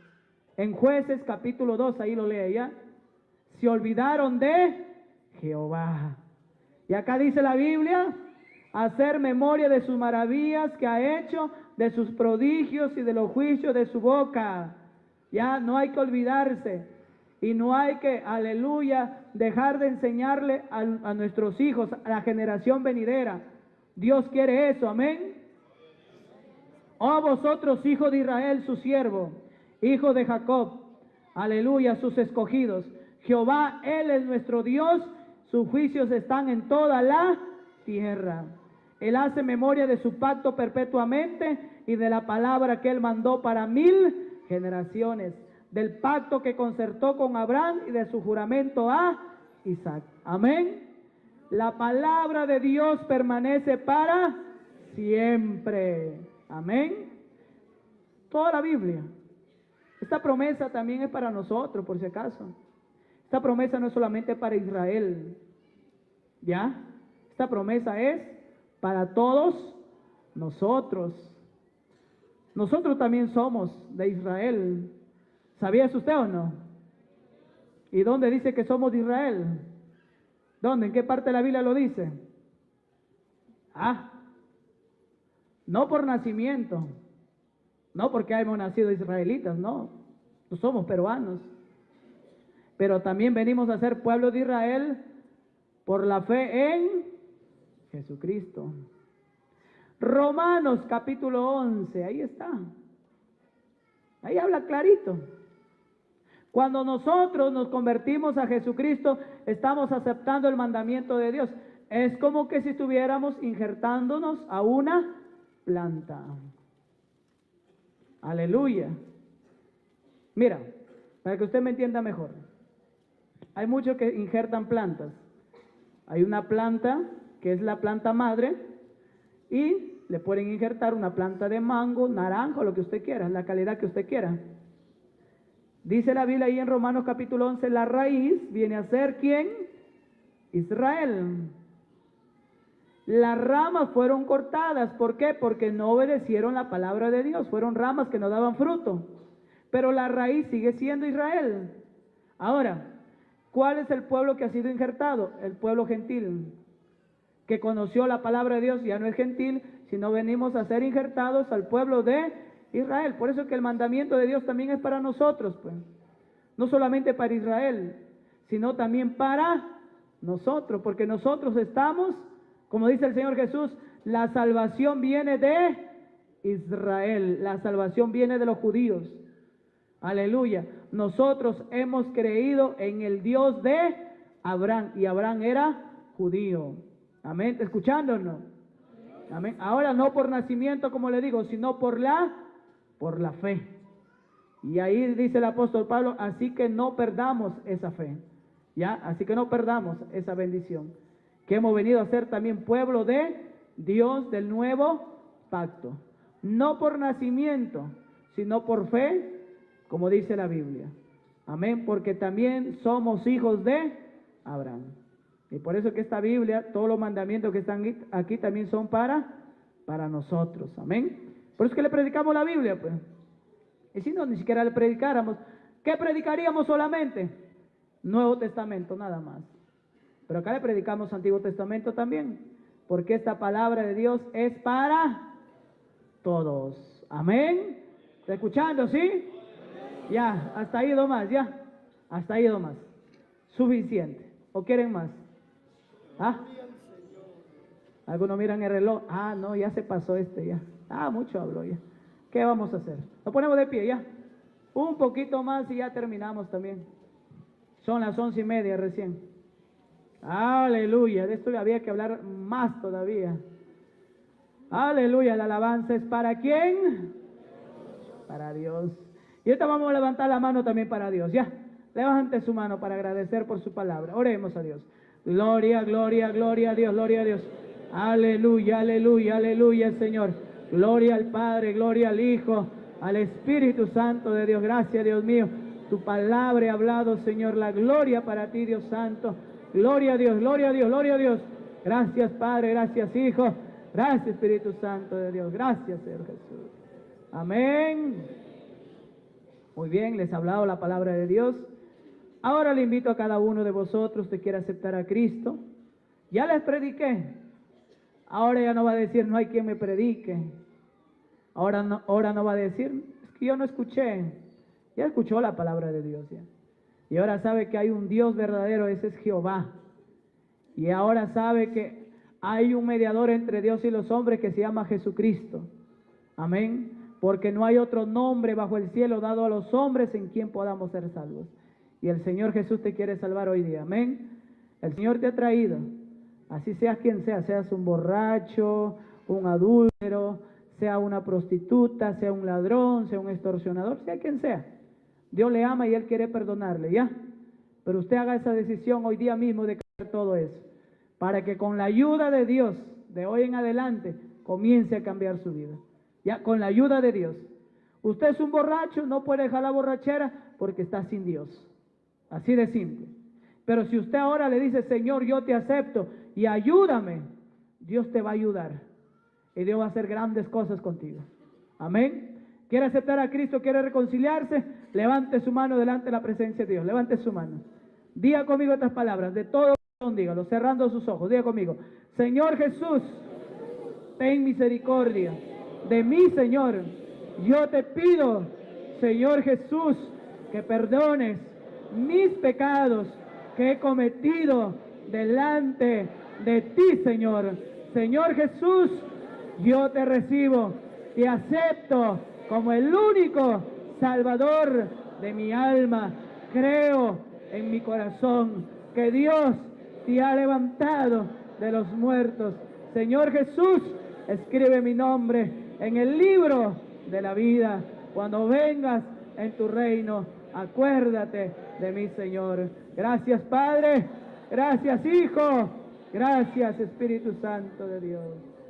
En Jueces capítulo 2, ahí lo lee ya. Se olvidaron de Jehová. Y acá dice la Biblia, hacer memoria de sus maravillas que ha hecho, de sus prodigios y de los juicios de su boca. Ya no hay que olvidarse. Y no hay que, aleluya, dejar de enseñarle a nuestros hijos, a la generación venidera. Dios quiere eso, amén. Oh vosotros, hijos de Israel, su siervo, hijos de Jacob, aleluya, sus escogidos. Jehová, Él es nuestro Dios, sus juicios están en toda la tierra. Él hace memoria de su pacto perpetuamente y de la palabra que Él mandó para 1000 generaciones, del pacto que concertó con Abraham y de su juramento a Isaac. Amén. La palabra de Dios permanece para siempre. Amén. Toda la Biblia. Esta promesa también es para nosotros, por si acaso. Esta promesa no es solamente para Israel. ¿Ya? Esta promesa es para todos nosotros. Nosotros también somos de Israel. ¿Sabía eso usted o no? ¿Y dónde dice que somos de Israel? ¿Dónde? ¿En qué parte de la Biblia lo dice? No por nacimiento, no porque hemos nacido israelitas, no somos peruanos, pero también venimos a ser pueblo de Israel por la fe en Jesucristo. Romanos capítulo 11, ahí está, ahí habla clarito. Cuando nosotros nos convertimos a Jesucristo, estamos aceptando el mandamiento de Dios. Es como que si estuviéramos injertándonos a una planta. Aleluya. Mira, para que usted me entienda mejor. Hay muchos que injertan plantas. Hay una planta que es la planta madre y le pueden injertar una planta de mango, naranja, lo que usted quiera, la calidad que usted quiera. Dice la Biblia ahí en Romanos capítulo 11, la raíz viene a ser ¿quién? Israel. Las ramas fueron cortadas, ¿por qué? Porque no obedecieron la palabra de Dios, fueron ramas que no daban fruto, pero la raíz sigue siendo Israel. Ahora, ¿cuál es el pueblo que ha sido injertado? El pueblo gentil, que conoció la palabra de Dios, ya no es gentil, sino venimos a ser injertados al pueblo de Israel. Por eso que el mandamiento de Dios también es para nosotros, pues. No solamente para Israel, sino también para nosotros, porque nosotros estamos, como dice el Señor Jesús, la salvación viene de Israel, la salvación viene de los judíos. Aleluya. Nosotros hemos creído en el Dios de Abraham, y Abraham era judío. Amén. ¿Escuchándonos? Amén. Ahora no por nacimiento, como le digo, sino por la fe. Y ahí dice el apóstol Pablo, así que no perdamos esa fe. ¿Ya? Así que no perdamos esa bendición. Que hemos venido a ser también pueblo de Dios del nuevo pacto. No por nacimiento, sino por fe, como dice la Biblia. Amén. Porque también somos hijos de Abraham. Y por eso que esta Biblia, todos los mandamientos que están aquí también son para nosotros. Amén. Por eso que le predicamos la Biblia, pues. Y si no, ni siquiera le predicáramos, ¿qué predicaríamos solamente? Nuevo Testamento, nada más. Pero acá le predicamos Antiguo Testamento también, porque esta palabra de Dios es para todos. Amén. ¿Está escuchando, sí? Ya, hasta ahí nomás, ya. Hasta ahí nomás. Suficiente. ¿O quieren más? Algunos miran el reloj. No, ya se pasó ya. Mucho habló ya. ¿Qué vamos a hacer? Nos ponemos de pie ya. Un poquito más y ya terminamos también. Son las 11:30 recién. Aleluya. De esto había que hablar más todavía. Aleluya. La alabanza es ¿para quién? Para Dios. Y ahorita vamos a levantar la mano también para Dios. Ya. Levante su mano para agradecer por su palabra. Oremos a Dios. Gloria, gloria, gloria a Dios, gloria a Dios. Aleluya, aleluya, aleluya, Señor. Gloria al Padre, gloria al Hijo, al Espíritu Santo de Dios. Gracias, Dios mío. Tu palabra he hablado, Señor. La gloria para ti, Dios Santo. Gloria a Dios, gloria a Dios, gloria a Dios. Gracias, Padre, gracias, Hijo. Gracias, Espíritu Santo de Dios. Gracias, Señor Jesús. Amén. Muy bien, les he hablado la palabra de Dios. Ahora le invito a cada uno de vosotros que quiera aceptar a Cristo. Ya les prediqué. Ahora ya no va a decir, no hay quien me predique. Ahora no va a decir, es que yo no escuché. Ya escuchó la palabra de Dios ya. Y ahora sabe que hay un Dios verdadero, ese es Jehová. Y ahora sabe que hay un mediador entre Dios y los hombres que se llama Jesucristo. Amén. Porque no hay otro nombre bajo el cielo dado a los hombres en quien podamos ser salvos. Y el Señor Jesús te quiere salvar hoy día. Amén. El Señor te ha traído. Así seas quien sea, seas un borracho, un adúltero, sea una prostituta, sea un ladrón, sea un extorsionador, sea quien sea. Dios le ama y Él quiere perdonarle, ¿ya? Pero usted haga esa decisión hoy día mismo de cambiar todo eso, para que con la ayuda de Dios, de hoy en adelante, comience a cambiar su vida. Ya, con la ayuda de Dios. Usted es un borracho, no puede dejar la borrachera porque está sin Dios. Así de simple. Pero si usted ahora le dice, Señor, yo te acepto y ayúdame, Dios te va a ayudar. Y Dios va a hacer grandes cosas contigo. Amén. ¿Quiere aceptar a Cristo? ¿Quiere reconciliarse? Levante su mano delante de la presencia de Dios. Levante su mano. Diga conmigo estas palabras. De todo corazón, dígalo, cerrando sus ojos. Diga conmigo. Señor Jesús, ten misericordia de mí, Señor. Yo te pido, Señor Jesús, que perdones mis pecados que he cometido delante de ti, Señor. Señor Jesús, yo te recibo, te acepto como el único Salvador de mi alma. Creo en mi corazón que Dios te ha levantado de los muertos. Señor Jesús, escribe mi nombre en el libro de la vida. Cuando vengas en tu reino, acuérdate de mí, Señor. Gracias, Padre. Gracias, Hijo. Gracias, Espíritu Santo de Dios.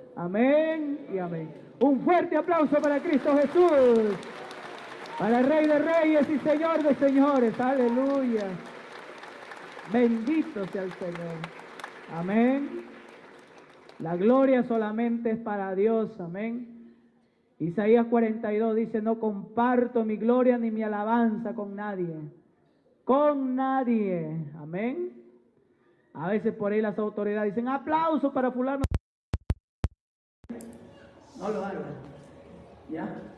Amén y amén. Un fuerte aplauso para Cristo Jesús, para el Rey de Reyes y Señor de Señores. Aleluya. Bendito sea el Señor. Amén. La gloria solamente es para Dios. Amén. Isaías 42 dice, no comparto mi gloria ni mi alabanza con nadie. Con nadie. Amén. A veces por ahí las autoridades dicen, aplauso para fulano. No lo hagan. ¿Ya?